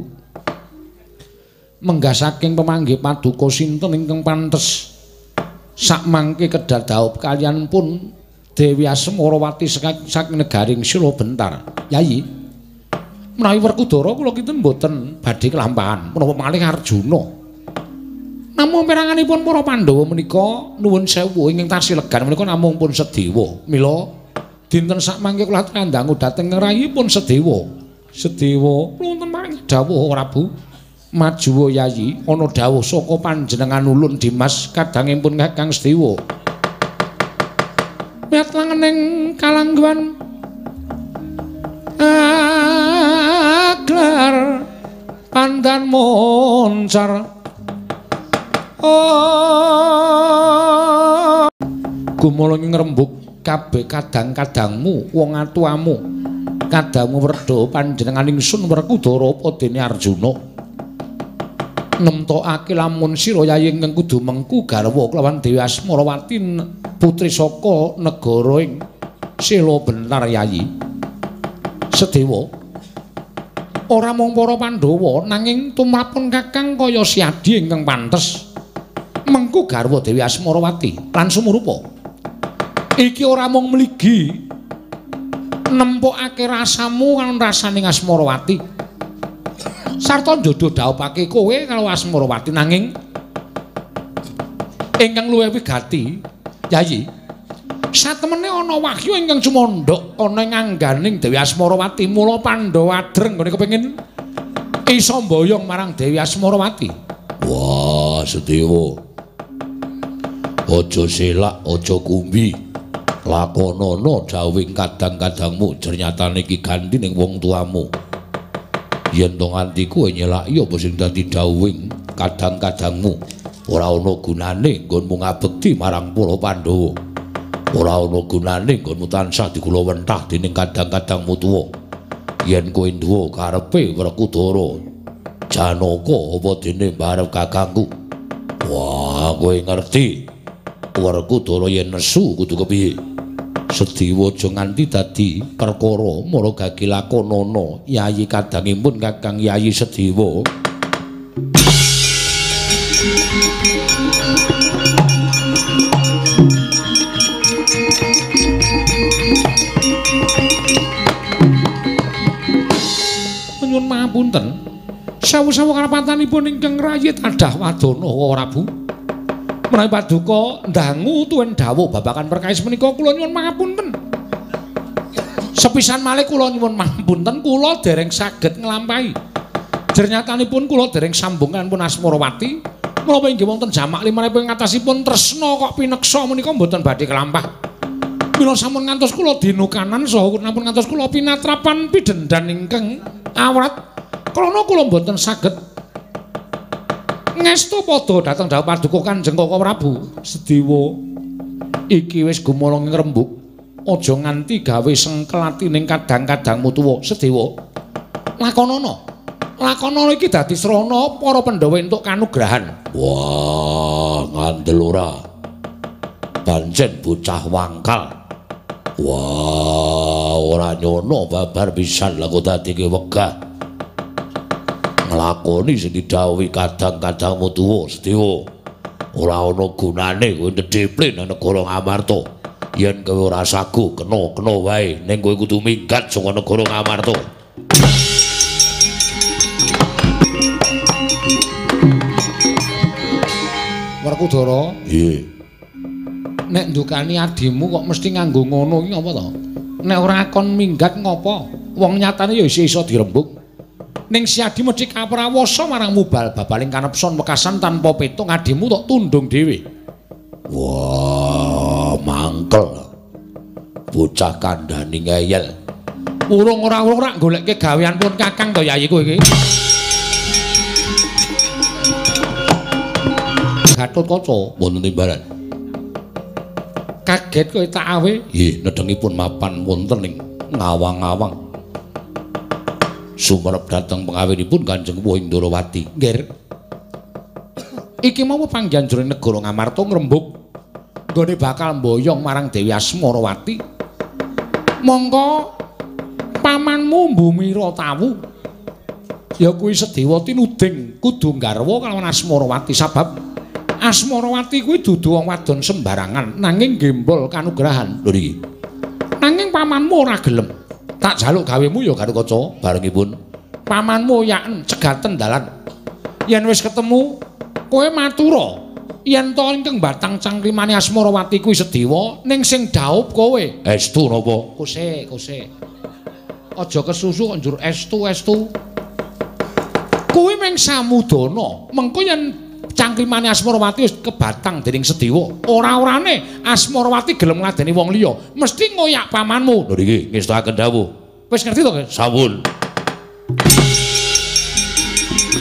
menggasaking pemanggih paduka sinten ingkang pantes sakmangke kedadhaup kaliyan pun Dewi Asmarawati saking negaring Sela Bentar. Yayi, menawi Werkudara kula kinten mboten badhe kelampahan menapa malih Arjuna. Namung peranganipun para Pandhawa menika nuwun sewu ingkang tasilegan menika namung pun Sedewa. Mila dinten sakmangke kula kandhang dhateng rayipun Sedewa. Sedewa wonten maring dawuh Prabu. Maju Yayi, ana dawuh saka panjenengan ulun Dimas kadangipun Kakang Sedewa. Miat langening kalangguan aglar pandan moncar oh gumolo ngrembug kabeh kadang-kadangmu wong atuamu kadangmu werda panjenengan ingsun Werkudara apa dene Arjuna nemtokake lamun sira yayi ingkang kudu mengku garwa kelawan Dewi Asmarawati putri saka negara ing Sela Bentar Yayi Sedewa ora mung para Pandhawa nanging tumrapun Kakang kaya Siadi ingkang pantes mengku garwa Dewi Asmarawati lan sumurupa iki ora mung mligi nempokake rasamu lan rasaning Asmarawati sarta njodo dhawuhake kowe karo Asmarawati nanging ingkang luwih wigati Yayi satemene ana wahyu ingkang cumandhak ana ing angganing Dewi Asmarawati mula Pandhawa adreng ngene kepengin isa mboyong marang Dewi Asmarawati.
Wah Sedewa aja selak aja kumbi lakonana dawuhing kadang-kadangmu jernyatane iki ganti ning wong tuamu. Yen to nganti kowe nyelaki apa sing dadi dawuhing kadang-kadangmu ora ana gunane nggonmu ngabekti marang para Pandhawa. Ora ana gunane nggonmu tansah digula wentah dening kadang-kadangmu tuwa. Yen kowe duwe karepe Werkudara Janaka apa dene barep kakangku. Wah, kowe ngerti Werkudara yen nesu kudu kepiye? Sedewa aja nganti dadi perkara mara gagi lakonana Yayi kadangipun Kakang Yayi Sedewa.
Nyuwun pangapunten. Sawu-sawu karapatanipun ingkang rayi tadah wadana Prabu. Menawi paduka ndangu tuwin dawuh babagan perkawis menika kula nyuwun pangapunten. Sepisan malih kula nyuwun pangapunten kula dereng saged nglampahi. Jernyatanipun kula dereng sambungan pun Asmarawati. Menapa inggih wonten jamak limanipun ngatasipun tresna kok pineksa menika mboten badhe kelampah. Mila sampun ngantos kula dinukanan saha nampun ngantos kula pinatrapan pidendhan ingkang awrat. Krana kula mboten saged ngestu padha dhateng dawuh paduka Kanjeng Kaka Prabu. Sedewa iki wis gumolong ngrembug aja nganti gawe sengkel atining kadang-kadangmu tuwa. Sedewa lakonana lakonana iki dadi srana para Pandhawa entuk kanugrahan.
Wah ngandel ora pancen bocah wangkal. Wah ora nyono babar pisan lha kok dadi wegah nglakoni sing didhawuhi kadang-kadangmu tuwa. Sedewa ora ana gunane kowe ndhedheple nang negara Ngamarta. Yen kowe ora sagu kena-kena wae ning kowe kudu minggat saka negara Ngamarta.
Werkudara,
nggih.
Nek ndukani adimu kok mesti nganggo ngono iki apa to? Nek ora kon minggat ngopo? Wong nyatane ya isih iso dirembug. Ning si Adi mesti kaprawasa marang mubal babaling kanepson wekasan tanpa petung adimu tok tundung dhewe.
Wah, mangkel. Bocah kandhani ngeyel.
Urung ora-ora goleke gawean pun Kakang to Yayi kowe iki. Gatotkaca
wonten timbalan.
Kaget kowe tak awe.
Nggih, nedhengipun mapan wonten ing ngawang-awang. Sumerep dhateng pengawinipun Kanjeng Wuhing Ndorowati.
Nggih. Iki mau panggihan jroning negara Ngamarta ngrembug nggone bakal mboyong marang Dewi Asmarawati. Mongko pamanmu Mbumira tawu. Ya kuwi Sedewa tinuding kudu garwa kalawan Asmarawati sabab Asmarawati kuwi dudu wong wadon sembarangan nanging gembol kanugrahan.
Lho niki.
Nanging pamanmu ora gelem. Tak jaluk gawemu ya Garukaca
barengipun.
Pamanmu yaken cegaten dalan. Yen wis ketemu kowe matura yen to ingkang batang cangkrimane Asmarawati kuwi Sedewa ning sing dhaup kowe.
Estu napa?
Kose, kose. Aja kesusu kok njur estu-estu. Kowe meng samudana, mengko yen cangkrimane Asmarawati wis kebatang dening Sedewa, ora-orane Asmarawati gelem ngladeni wong liya, mesti ngoyak pamanmu.
Lho niki ngestakaken dawuh.
Wis ngerti to, Guys?
Sampun.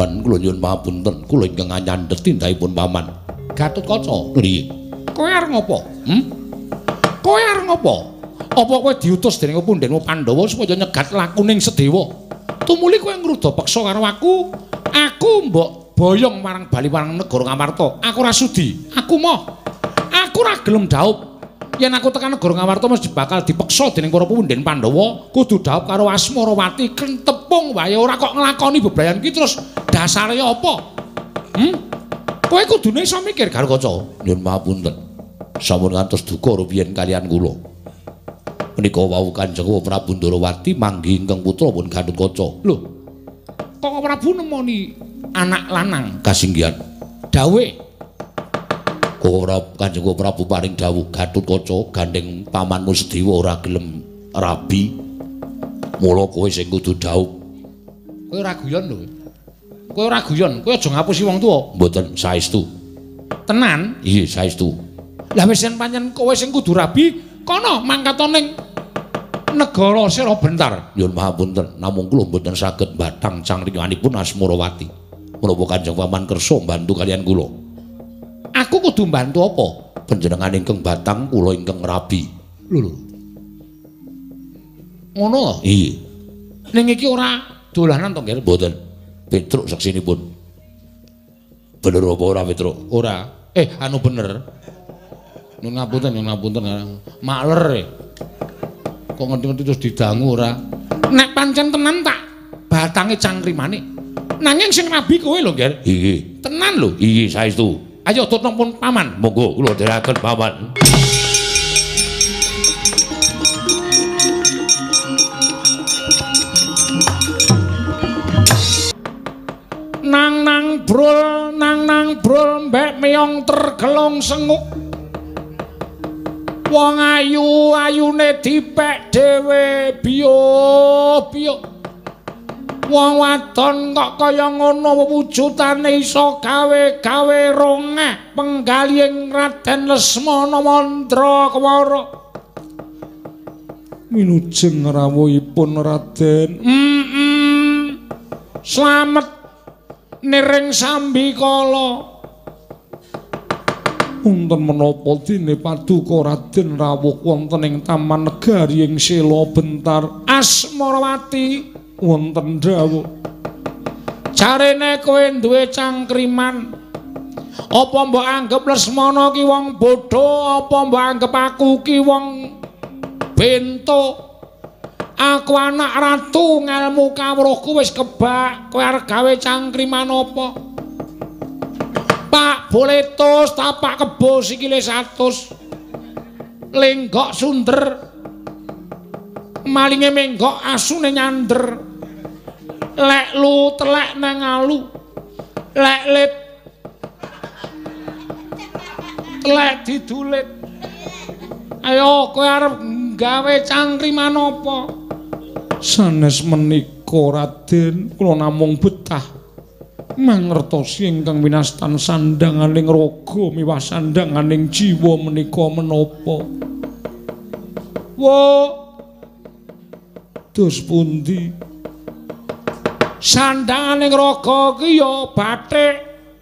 Paman kula nyuwun pangapunten, kula ingkang nganyandhet tindakipun Paman.
Gatotkaca.
Nggih.
Kowe arep ngopo? Hm? Kowe arep ngopo? Apa kowe diutus dening Pundenmu Pandhawa supaya nyegat lakuning Sedewa? Tumuli kowe ngruda peksa karo aku. Aku mbok boyong marang bali marang negara Ngamarta. Aku ora sudi. Aku moh. Aku ora gelem dhaup. Yen aku tekan negara Ngamarta mesti bakal dipeksa dening para Punden Pandhawa, kudu dhaup karo Asmarawati kentepung wae ora kok nglakoni bebrayan ki terus dasare apa? Hm? Kowe kudune iso mikir Garukaca.
Nyuwun pangapunten. Sampun ngantos duka rumiyin kaliyan kula. Menika wau Kanjeng Prabu Ndarawati manggi ingkang putra pun Gatotkaca.
Lho. Kok Prabu nemoni anak lanang
Kasinggihan.
dawe
Ora Kanjeng Prabu paring dawuh Gatotkaca gandeng pamanmu Sedewa ora gelem rabi. Mula kowe sing kudu dhaup.
Kowe ora guyon lho. Kowe ora guyon, kowe aja ngapusi wong tuwa.
Mboten saestu.
Tenan?
Iya, saestu.
Lah wis yen pancen kowe sing kudu rabi, kono mangkatoning negara sira bentar.
Nyuwun pangapunten, namung kula mboten saged batang cangrimanipun Asmarawati. Menapa Kanjeng Paman kersa mbantu kaliyan kula?
Aku kudu mbantu apa?
Panjenengan ingkang batang, kula ingkang rabi.
Lho lho. Ngono?
Iya.
Ning iki ora dolanan to, Nger?
Mboten. Petruk saksinipun. Bener apa ora Petruk?
Ora. Eh, anu bener. Nyun ngapunten, nyun ngapunten. Makler e. Kok ngerti-ngerti terus didangu ora? Nek pancen tenan tak batange cangkrimane. Nanging sing rabi kowe lho, Nger.
Iya.
Tenan lho.
Iya, saestu.
Ayo tutun pun paman.
Monggo kula dherekaken Paman.
Nang nang brul, nang nang brul mbek meyong tergelung senguk. Wong ayu ayune dipek dhewe biyo biyo. Wong wadon kok kaya ngono wujudane iso gawe-gawe rongeh penggalihing Raden Lesmana Mandrakwara. Minujeng rawuhipun Raden. Mm-mm. Slamet niring sambikala. Wonten menapa dene paduka Raden rawuh wonten ing Taman Negari ing Sela Bentar. Asmarawati wonten dawuh. Jarene kowe duwe cangkriman. Apa mbok anggap Lesmana ki wong bodho, apa mbok anggap aku ki wong bento? Aku anak ratu ngelmu kawruhku wis kebak. Kowe arep gawe cangkriman apa? Pak boletus tapak kebo sikile satus. Lenggok sunder. Malinge menggok asune nyander. Lek lu telek nang alu. Lek lit telek didulit. Ayo kowe arep gawe cangkriman apa? Sanes menika Raden, kula namung betah mangertosi ingkang winastan sandanganing raga miwah sandanganing jiwa menika menapa. Wo dos pundi? Sandanganing raga ki ya bathik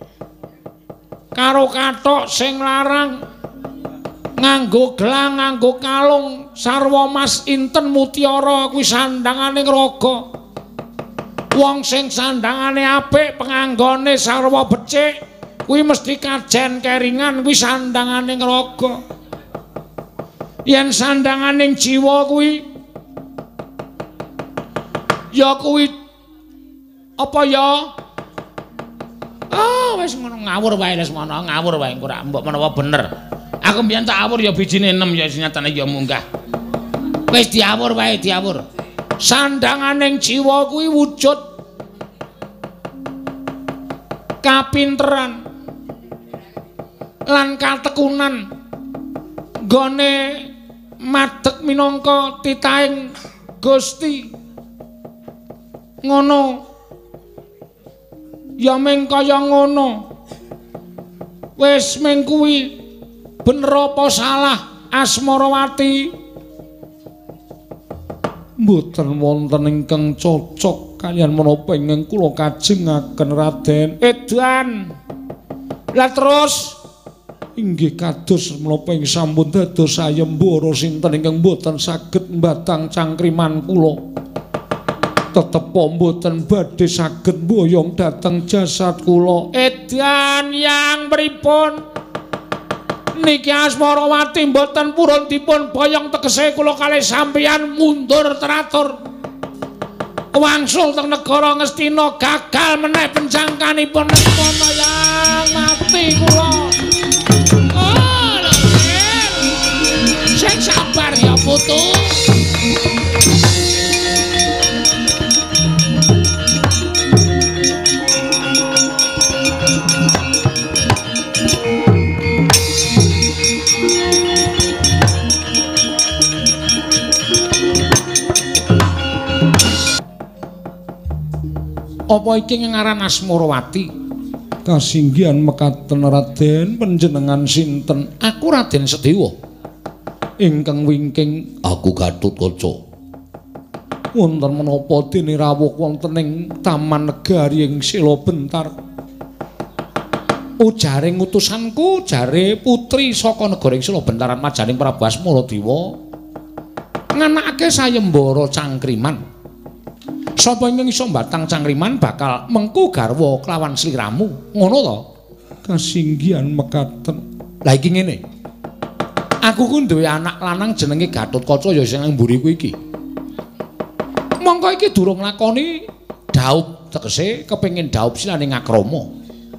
karo kathok sing larang. Nganggo gelang, nganggo kalung, sarwa mas inten mutiara kuwi sandanganing raga. Wong sing sandangane apik, penganggone sarwa becik, kuwi mesti kajen keringan kuwi sandanganing raga. Yen sandanganing jiwa kuwi ya kuwi apa ya? Oh, wis ngono ngawur wae Lesmana, ngawur wae ora mbok menawa bener. Aku mbiyen tak awur ya bijine enam ya nyatane ya munggah. Wis diawur wae, diawur. Sandanganing jiwa kuwi wujud kapinteran lan katekunan gone madeg minangka titahing Gusti. Ngono. Ya meng kaya ngono. Wis meng kuwi. Bener apa salah Asmarawati? Mboten wonten ingkang cocok kalian menapa ingkang kula kajengaken Raden? Edan. Lah terus inggih kados menapa ing sampun dados sayembara sinten ingkang boten saged mbatang cangkriman kula. Tetep mboten badhe saged mboyong dhateng jasad kula. Edan yang pripun? Niki Asmarawati mboten purun dipun boyong tegese kula kalih sampeyan mundur teratur. Wangsul teng negara Ngastina gagal meneh penjangkanipun Lesmana yang mati kula. Oh, sing sabar ya putu. Apa iki ngaran Asmarawati? Kasinggihan mekaten Raden, panjenengan sinten? Aku Raden Sedewa. Ingkang wingking
aku Gatotkaca.
Wonten menapa dene rawuh wonten ing Taman Negari ing Sela Bentar? Ujaring utusanku jare putri saka negara ing Sela Bentaran majaning Prabu Asmaradewa nganakake sayembara cangkriman. Sapa ingkang iso mbatang cangkriman bakal mengku garwa kelawan sliramu. Ngono to? Kasinggihan mekaten. Lah iki ngene. Aku ku duwe anak lanang jenenge Gatotkaca ya sing nang mburiku iki. Mongko iki durung lakoni dhaup tegese kepengin dhaup silane ngakrama.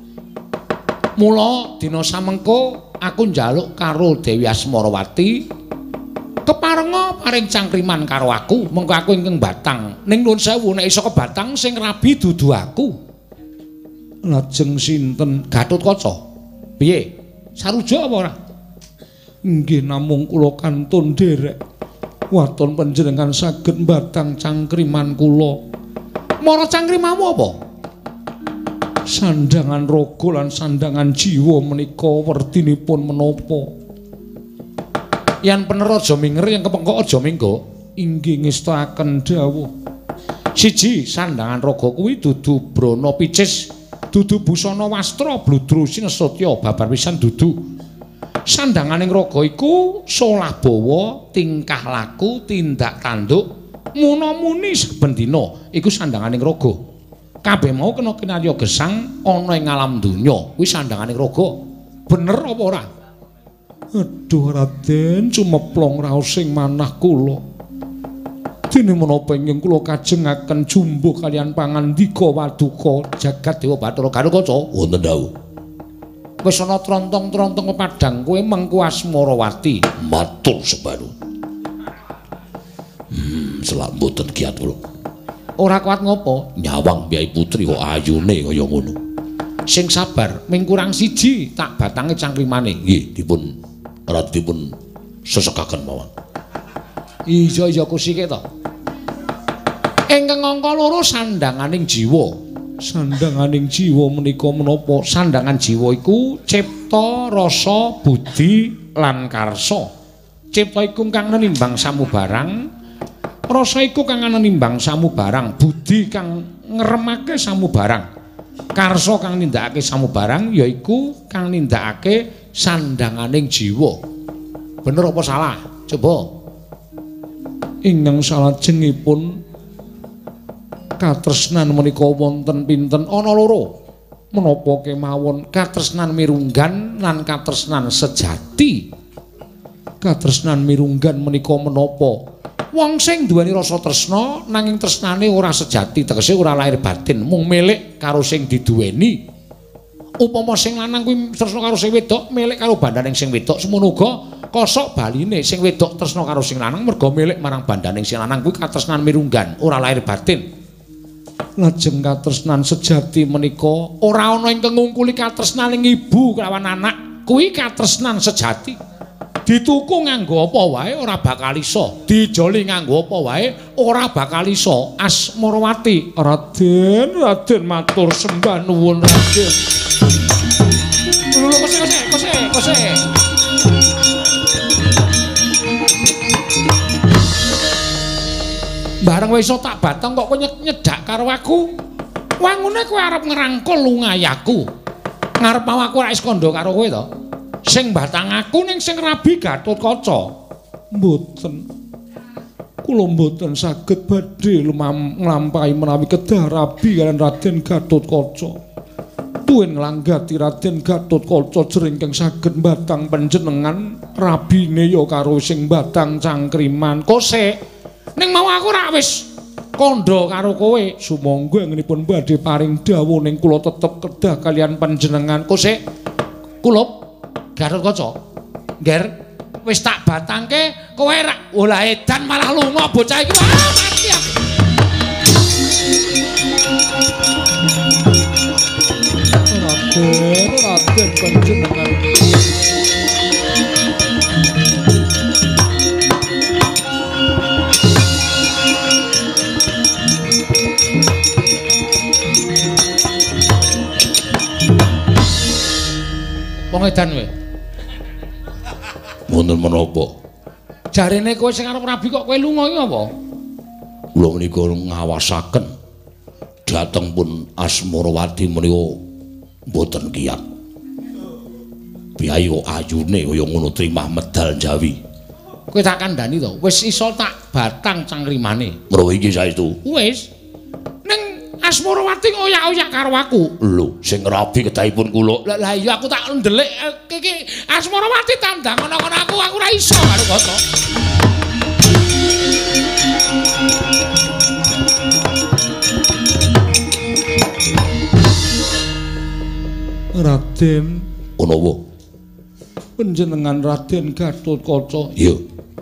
Mula dina samengko aku njaluk karo Dewi Asmarawati keparenga paring cangkriman karo aku, mengko aku ingkang batang. Ning nuwun sewu nek iso kebatang sing rabi dudu aku. Lajeng sinten? Gatotkaca. Piye? Saruja apa ora? Nggih namung kula kantun derek. Waton panjenengan saged batang cangkriman kula. Mara cangkrimamu apa? Sandangan raga lan sandangan jiwa menika werdinipun menapa? Yan pener aja minger yang kepengkok aja minggo. Inggih ngestaken dawuh. Siji, sandangan raga kuwi dudu brana picis, dudu busana wastra bludru sinesotya babar pisan dudu. Sandanganing raga iku solah bawa, tingkah laku, tindak tanduk, muna-muni saben dina iku sandanganing raga. Kabeh mau kena kinarya gesang ana ing alam donya, kuwi sandanganing raga. Bener apa ora? Aduh Raden, cumeplong raos sing manah kula. Dene menapa ingkang kula kajengaken jumbuh kalian pangandika waduka jagat Dewa Bathara Gatotkaca
wonten dawuh.
Wis ana trontong-trontong pepadang kowe mengku Asmarawati.
Matur sebaru. Hmm, selak mboten kiat kula.
Ora kuat ngopo?
Nyawang Kyai Putri kok ayune kaya ngono.
Sing sabar, ming kurang siji tak batange cangkrimane.
Nggih, dipun ora dipun sesekaken mawon.
Iya iya kusike to. Ingkang angka loro sandanganing jiwa. Sandanganing jiwa menika menapa? Sandangan jiwa iku cipta, rasa, budi lan karsa. Cipta iku kang nimbang samubarang, rasa iku kang nimbang samubarang, budi kang ngremake samubarang. Karsa kang nindakake samubarang yaiku kang nindakake sandanganing jiwa. Bener apa salah? Coba. Ingkang salajengipun katresnan menika wonten pinten? Ana loro. Menapa kemawon katresnan mirunggan lan katresnan sejati. Katresnan mirunggan menika menapa? Wong sing duweni rasa tresna nanging tresnane ora sejati, tegese ora lahir batin, mung milik karo sing diduweni. Upama sing lanang kuwi tresna karo sing wedok, milik karo bandaning sing wedok, semono uga kosok baline sing wedok tresna karo sing lanang merga milik marang bandaning sing lanang kuwi katresnan mirunggan, ora lahir batin. Lajeng katresnan sejati menika ora ana ingkang ngungkuli katresnaning ibu kelawan anak, kuwi katresnan sejati. Dituku nganggo apa wae ora bakal iso, dijoli nganggo apa wae ora bakal iso. Asmarawati, Raden, Raden matur sembah nuwun Raden. Lho kose kose kose kose.
Bareng wis tak batang kok kowe nyedak karo aku. Wangune kowe arep ngerangkul lungayaku. Ngarep mau aku ra is kandha karo kowe to. Sing batang aku ning sing rabi Gatotkaca. Mboten. Kula mboten saged badhe nglampahi menawi kedah rabi kaliyan Raden Gatotkaca. Tuwin nglanggati Raden Gatotkaca jering saged batang panjenengan rabine ya karo sing batang cangkriman. Kosek ning mau aku ra wis kandha karo kowe. Sumangga anggenipun badhe paring dawuh ning kula tetep kedah kaliyan panjenengan. Kosek kula Gatotkaca. Nger wis tak batangke kowe ra olah edan malah lunga bocah iki. Wah, mati aku. Raden, Raden panjenengan. Wong edan kowe.
Wonten menapa?
Jarene kowe sing arep rabi kok kowe lunga iki apa?
Kula menika ngawasaken dhateng pun Asmarawati menika mboten kiyat. Biayo ayune kaya ngono trimah medal Jawi.
Kowe tak kandhani to, wis iso tak batang cangkrimane.
Menawa iki saestu.
Wis. Ning Asmarawati ngoyak-oyak karo aku.
Lho, sing rabi kedahipun kula.
Lah lah iya aku tak ndelik iki Asmarawati tandang ngono-ngono aku aku ora iso karo Gata. Raden,
Ono apa?
Panjenengan Raden Gatotkaca.
Iya.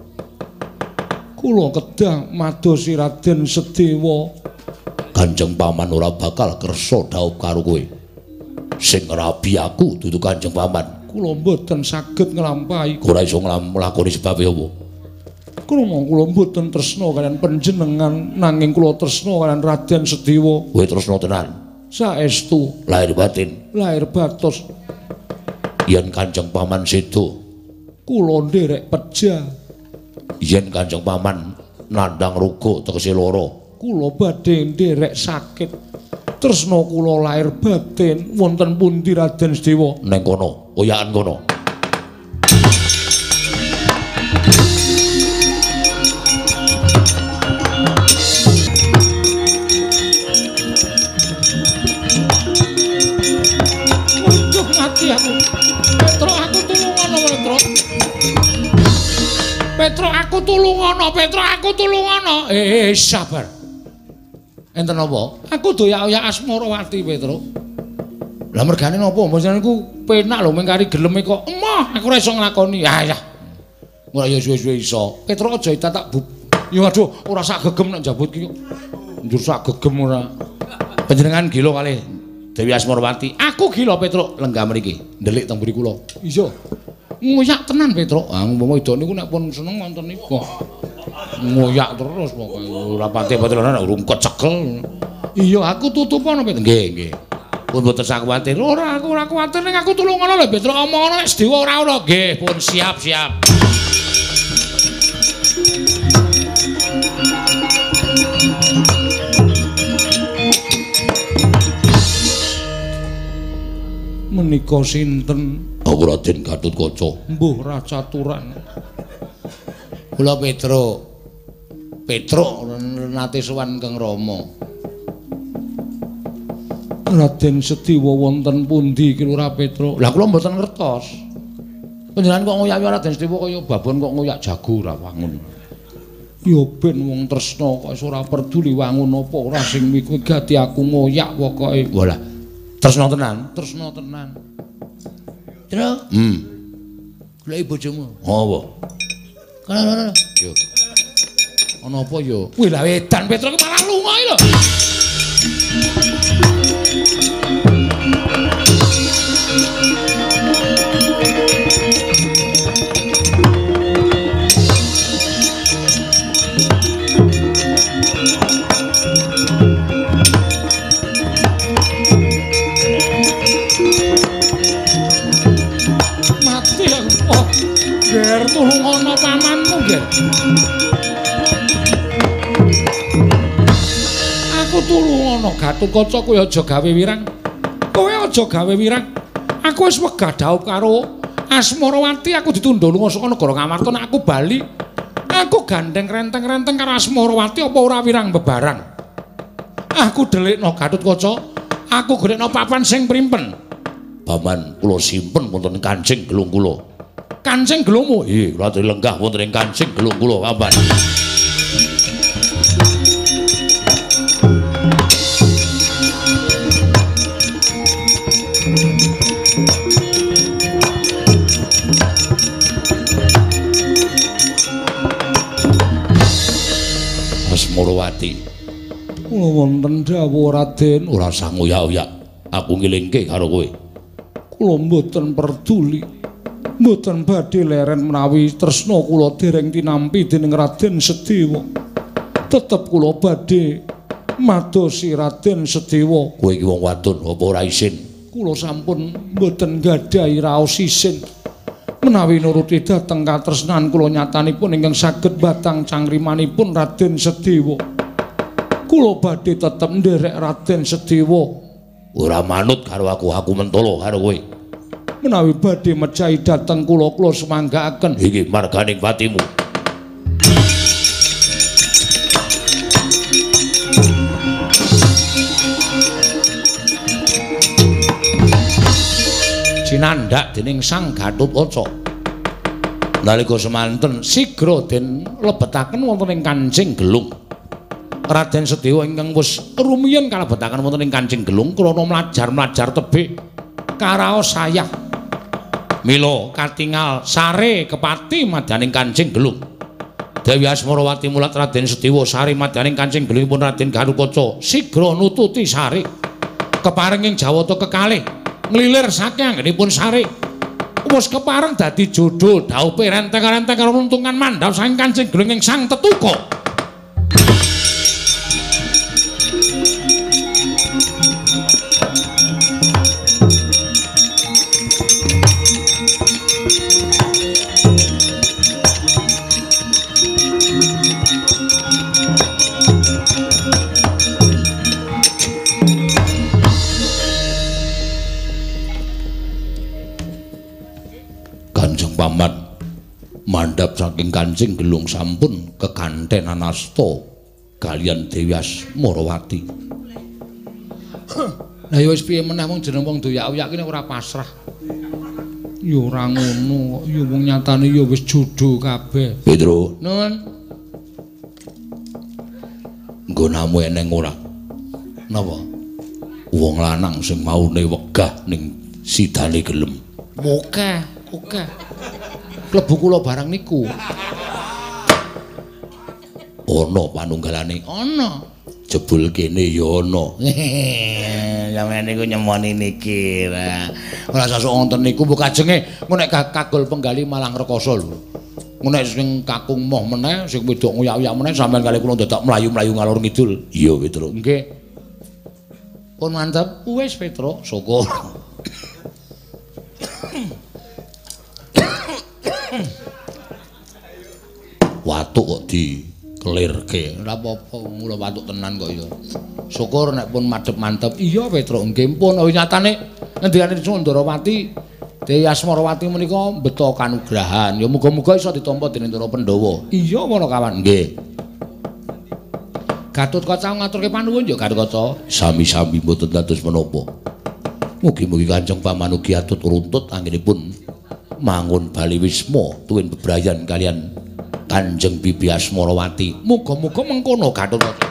Kula kedah madosi Raden Sedewa.
Kanjeng Paman ora bakal kersa dhaup karo kowe. Sing rabi aku dudu Kanjeng Paman.
Kula mboten saged nglampahi.
Ora iso nglakoni sebab apa?
Krama kula mboten tresna kaliyan panjenengan nanging kula tresna kaliyan Raden Sedewa.
Kowe tresna tenan.
Saestu
Lahir batin.
lahir batos.
Yen Kanjeng Paman sedo,
Kula nderek peja.
yen Kanjeng Paman nandhang ruga tegese lara,
Kula badhe nderek sakit. Tresna kula lahir batin wonten pundi Raden Sedewa?
neng kono, oyakan kono.
Unjuk mati aku. Petro aku tulungono Petro. Petro aku tulungono, Petro aku tulungono. Eh, sabar. Enten apa? Aku doyak-oyak Asmarawati, Petro. Lah mergane napa? Mboten niku penak lho mengkari geleme kok. Emoh, aku ora iso nglakoni. Ah ya. Ora ya suwe-suwe iso. Petro aja tak bu. Ya aduh, ora sak gegem nek njabut ki kok. Njur sak gegem ora. Panjenengan gila kalih Dewi Asmarawati. Aku gila Petro lenggah mriki. Ndelik teng mburi kula. Iya. Ngoyak tenan Petro. Ah umpama wedok niku nek pun seneng wonten niku. Ngoyak terus pokoke ora pati Petro nek urung kecekel. Iya, aku tutupono Petro. Nggih, nggih. Pun mboten sak kuwatir. Ora, aku ora kuwatir ning aku tulungono lho Petro. Omongono nek Sedewa ora ono. Nggih, pun siap-siap. Menika sinten?
Aku Raden Gatotkaca.
Mbuh Racaturan. Kula Petro. Petro nate sowan Kang Rama. Raden Sedewa wonten pundi ki Lurah Petro? Lah kula mboten ngertos. Panjenengan kok ngoyak Raden Sedewa kaya babon kok ngoyak jago ora wangun. Ya ben wong tresna kok ora peduli wangun apa ora sing wigati aku ngoyak pokoke. Walah. Tresna tenan, tresna tenan. Tresna?
Hmm.
Goleki bojomu.
Apa?
Kana kana.
Yo.
Ana apa yo? Wih lah edan Petro ki malah lunga iki lho. Ger tulungono pamanmu, Ger. ngono Gatotkaca kowe aja gawe wirang. Kowe aja gawe wirang. Aku wis wegah dhaup karo Asmarawati, aku ditundha lunga saka negara Ngamarta nek aku bali. Aku gandeng renteng-renteng karo Asmarawati apa ora wirang bebarang. Aku delikno Gatotkaca, aku golekno papan sing primpen.
Paman kula simpen wonten Kancing Gelung kula.
Kancing Gelungmu?
Nggih, kula lenggah wonten ing Kancing Gelung kula, Paman. Asmarawati.
Kula wonten dawuh Raden,
ora usah ngoyak-oyak. Aku ngilingke karo kowe.
Kula mboten peduli. Mboten badhe leren menawi tresna kula dereng tinampi dening Raden Sedewa. Tetep kula badhe madosi Raden Sedewa.
Kowe iki wong wadon apa ora isin?
Kula sampun mboten gadhahi raos isin. Menawi nuruti dhateng katresnan kula nyatanipun ingkang saged batang cangrimanipun Raden Sedewa. Kula badhe tetep nderek Raden Sedewa.
Ora manut karo aku, aku mentolo karo kowe.
Menawi badhe mejahi dhateng kula kula semanggaaken.
Iki marganing patimu.
Sinandhak dening Sang Gatotkaca. Nalika semanten sigra den lebetaken wonten ing Kancing Gelung. Raden Sedewa ingkang wis rumiyin kalebetaken wonten ing Kancing Gelung krana mlajar-mlajar tebih karaos sayah. Mila katingal sare kepati madyaning Kancing Gelung. Dewi Asmarawati mulat Raden Sedewa sare madyaning Kancing Gelungipun Raden Gatotkaca sigra nututi sare. Keparing ing Jawata kekalih nglilir saking anggenipun sare. Wis kepareng dadi jodho dhaupe renteng-renteng karo nuntungan mandhap saking Kancing Gelung ing Sang Tetuka.
Paman mandhap saking Kancing Gelung sampun kekantenan asta kaliyan Dewi Asmarawati.
Lah ya wis piye meneh wong jeneng wong doyak-oyak ki ora pasrah. Ya ora ngono, ya wong nyatane ya wis jodho kabeh.
Pedro.
Nuwun.
Nggonamu eneng ora?
Napa?
Wong lanang sing maune wegah ning sidane gelem.
Oke, oke. Klebu kula barang niku.
Ana panunggalane.
Ana.
Jebul kene ya ana.
Sampeyan niku nyemoni niki. Ora sesuk wonten niku mbok kajenge engko nek kagol penggali malang rekoso lho. Engko nek sing kakung moh meneh sing wedok nguyak-uyak meneh sampeyan kali kula dadak mlayu-mlayu ngalor ngidul.
Iya, Petro.
Nggih. Pun mantep. Wis, Petro. Syukur.
Watuk kok dikelirke.
Ora apa-apa, mula watuk tenan kok ya. Syukur nek pun madhep mantep. Iya, Petro, nggih pun. Oh, nyatane ngendikane Sundarawati, Dewi Asmarawati menika mbeta kanugrahan. Ya muga-muga iso ditampa dening para Pandhawa. Iya, para kawan.
Nggih.
Gatotkaca ngaturke panuwun ya, Gatotkaca.
Sami-sami mboten dados menapa. Mugi-mugi Kanjeng Paman ugi atut runtut anggenipun mangun bali wisma tuwin bebrayan kalian Kanjeng Bibi Asmarawati.
Muga-muga mengkono Gatotkaca.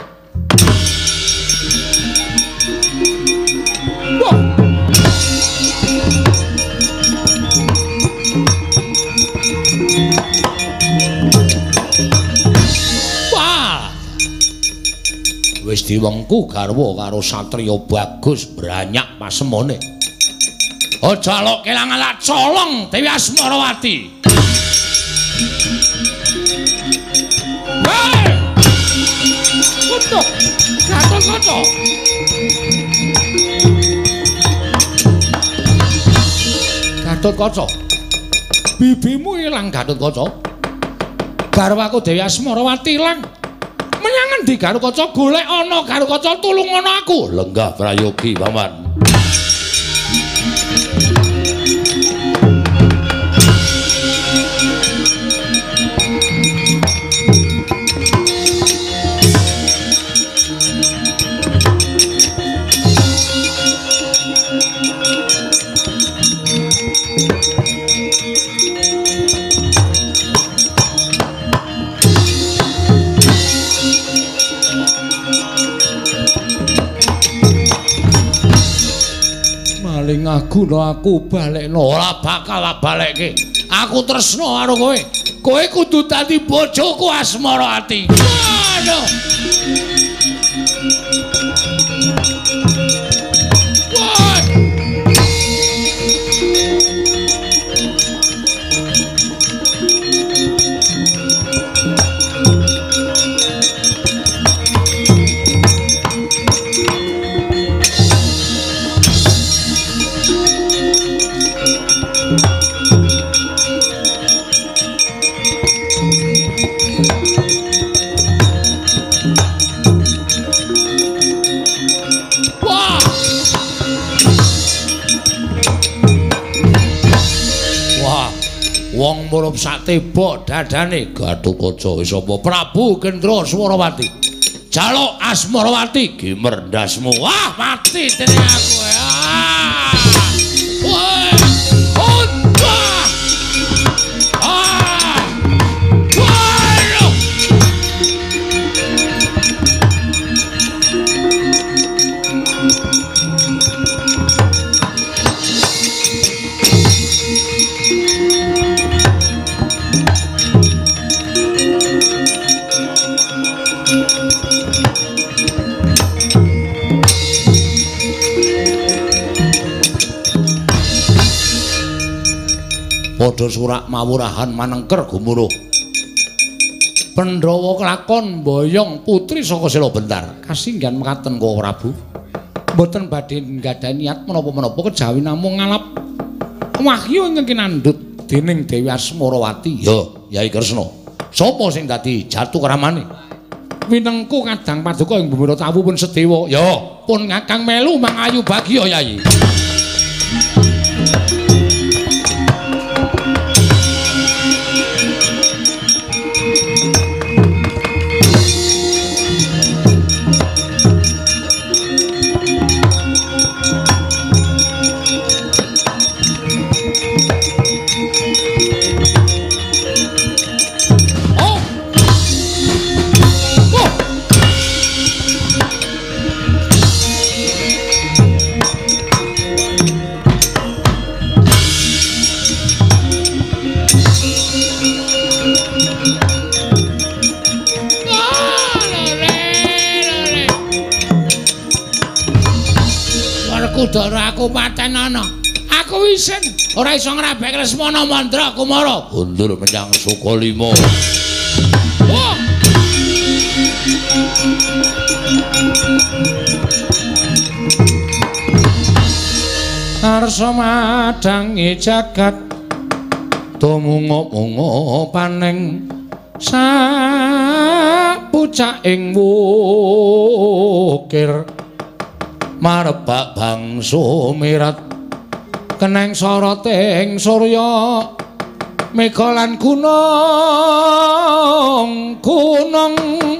Wah. Wis diwengku garwa karo satriya bagus branyak pasemone. Aja lok kelangan lak colong Dewi Asmarawati. Hei! Untuk Gatotkaca. Gatotkaca. Bibimu ilang Gatotkaca. Garwaku Dewi Asmarawati ilang.
menyang endi Garukaca? Golek ana Garukaca tulung ana aku.
Lenggah prayogi, Paman.
Maling ngaguna aku balekno. Ora bakal balekke. Aku tresno karo kowe. Kowe kudu dadi bojoku Asmarawati. Waduh. Woi. Wong murup sak tebok dadane Gatotkaca wis apa Prabu Gendra Swarawati. Jaluk Asmarawati gimer ndasmu. Wah, mati dening aku. Ah! Woi! Unta! Ah! Waduh! Padha surak mawurahan manengker gumuruh. Pandhawa kelakon mboyong putri saka Sela Bentar. Kasinggihan mekaten kok Prabu. Mboten badhe nggadahi niat menapa-menapa kejawi namung ngalap wahyu ingkang kinandhut dening Dewi Asmarawati.
Ya, Yai Kresna.
Sapa sing dadi jatu kramane? Winengku Kadang Paduka ing Bumira Tawu pun sedewa. Ya, pun ngakang melu mangayu bagya Yai. Kudara aku paten ana. Aku isin ora iso ngrabek Lesmana Mandra Kumara.
Mundur menyang Sukalima.
Oh. Arsa madangi jagat tumungo-mungo paning sapucak ing wukir marebak bangsu mirat keneng soroting surya mega lan gunung gunung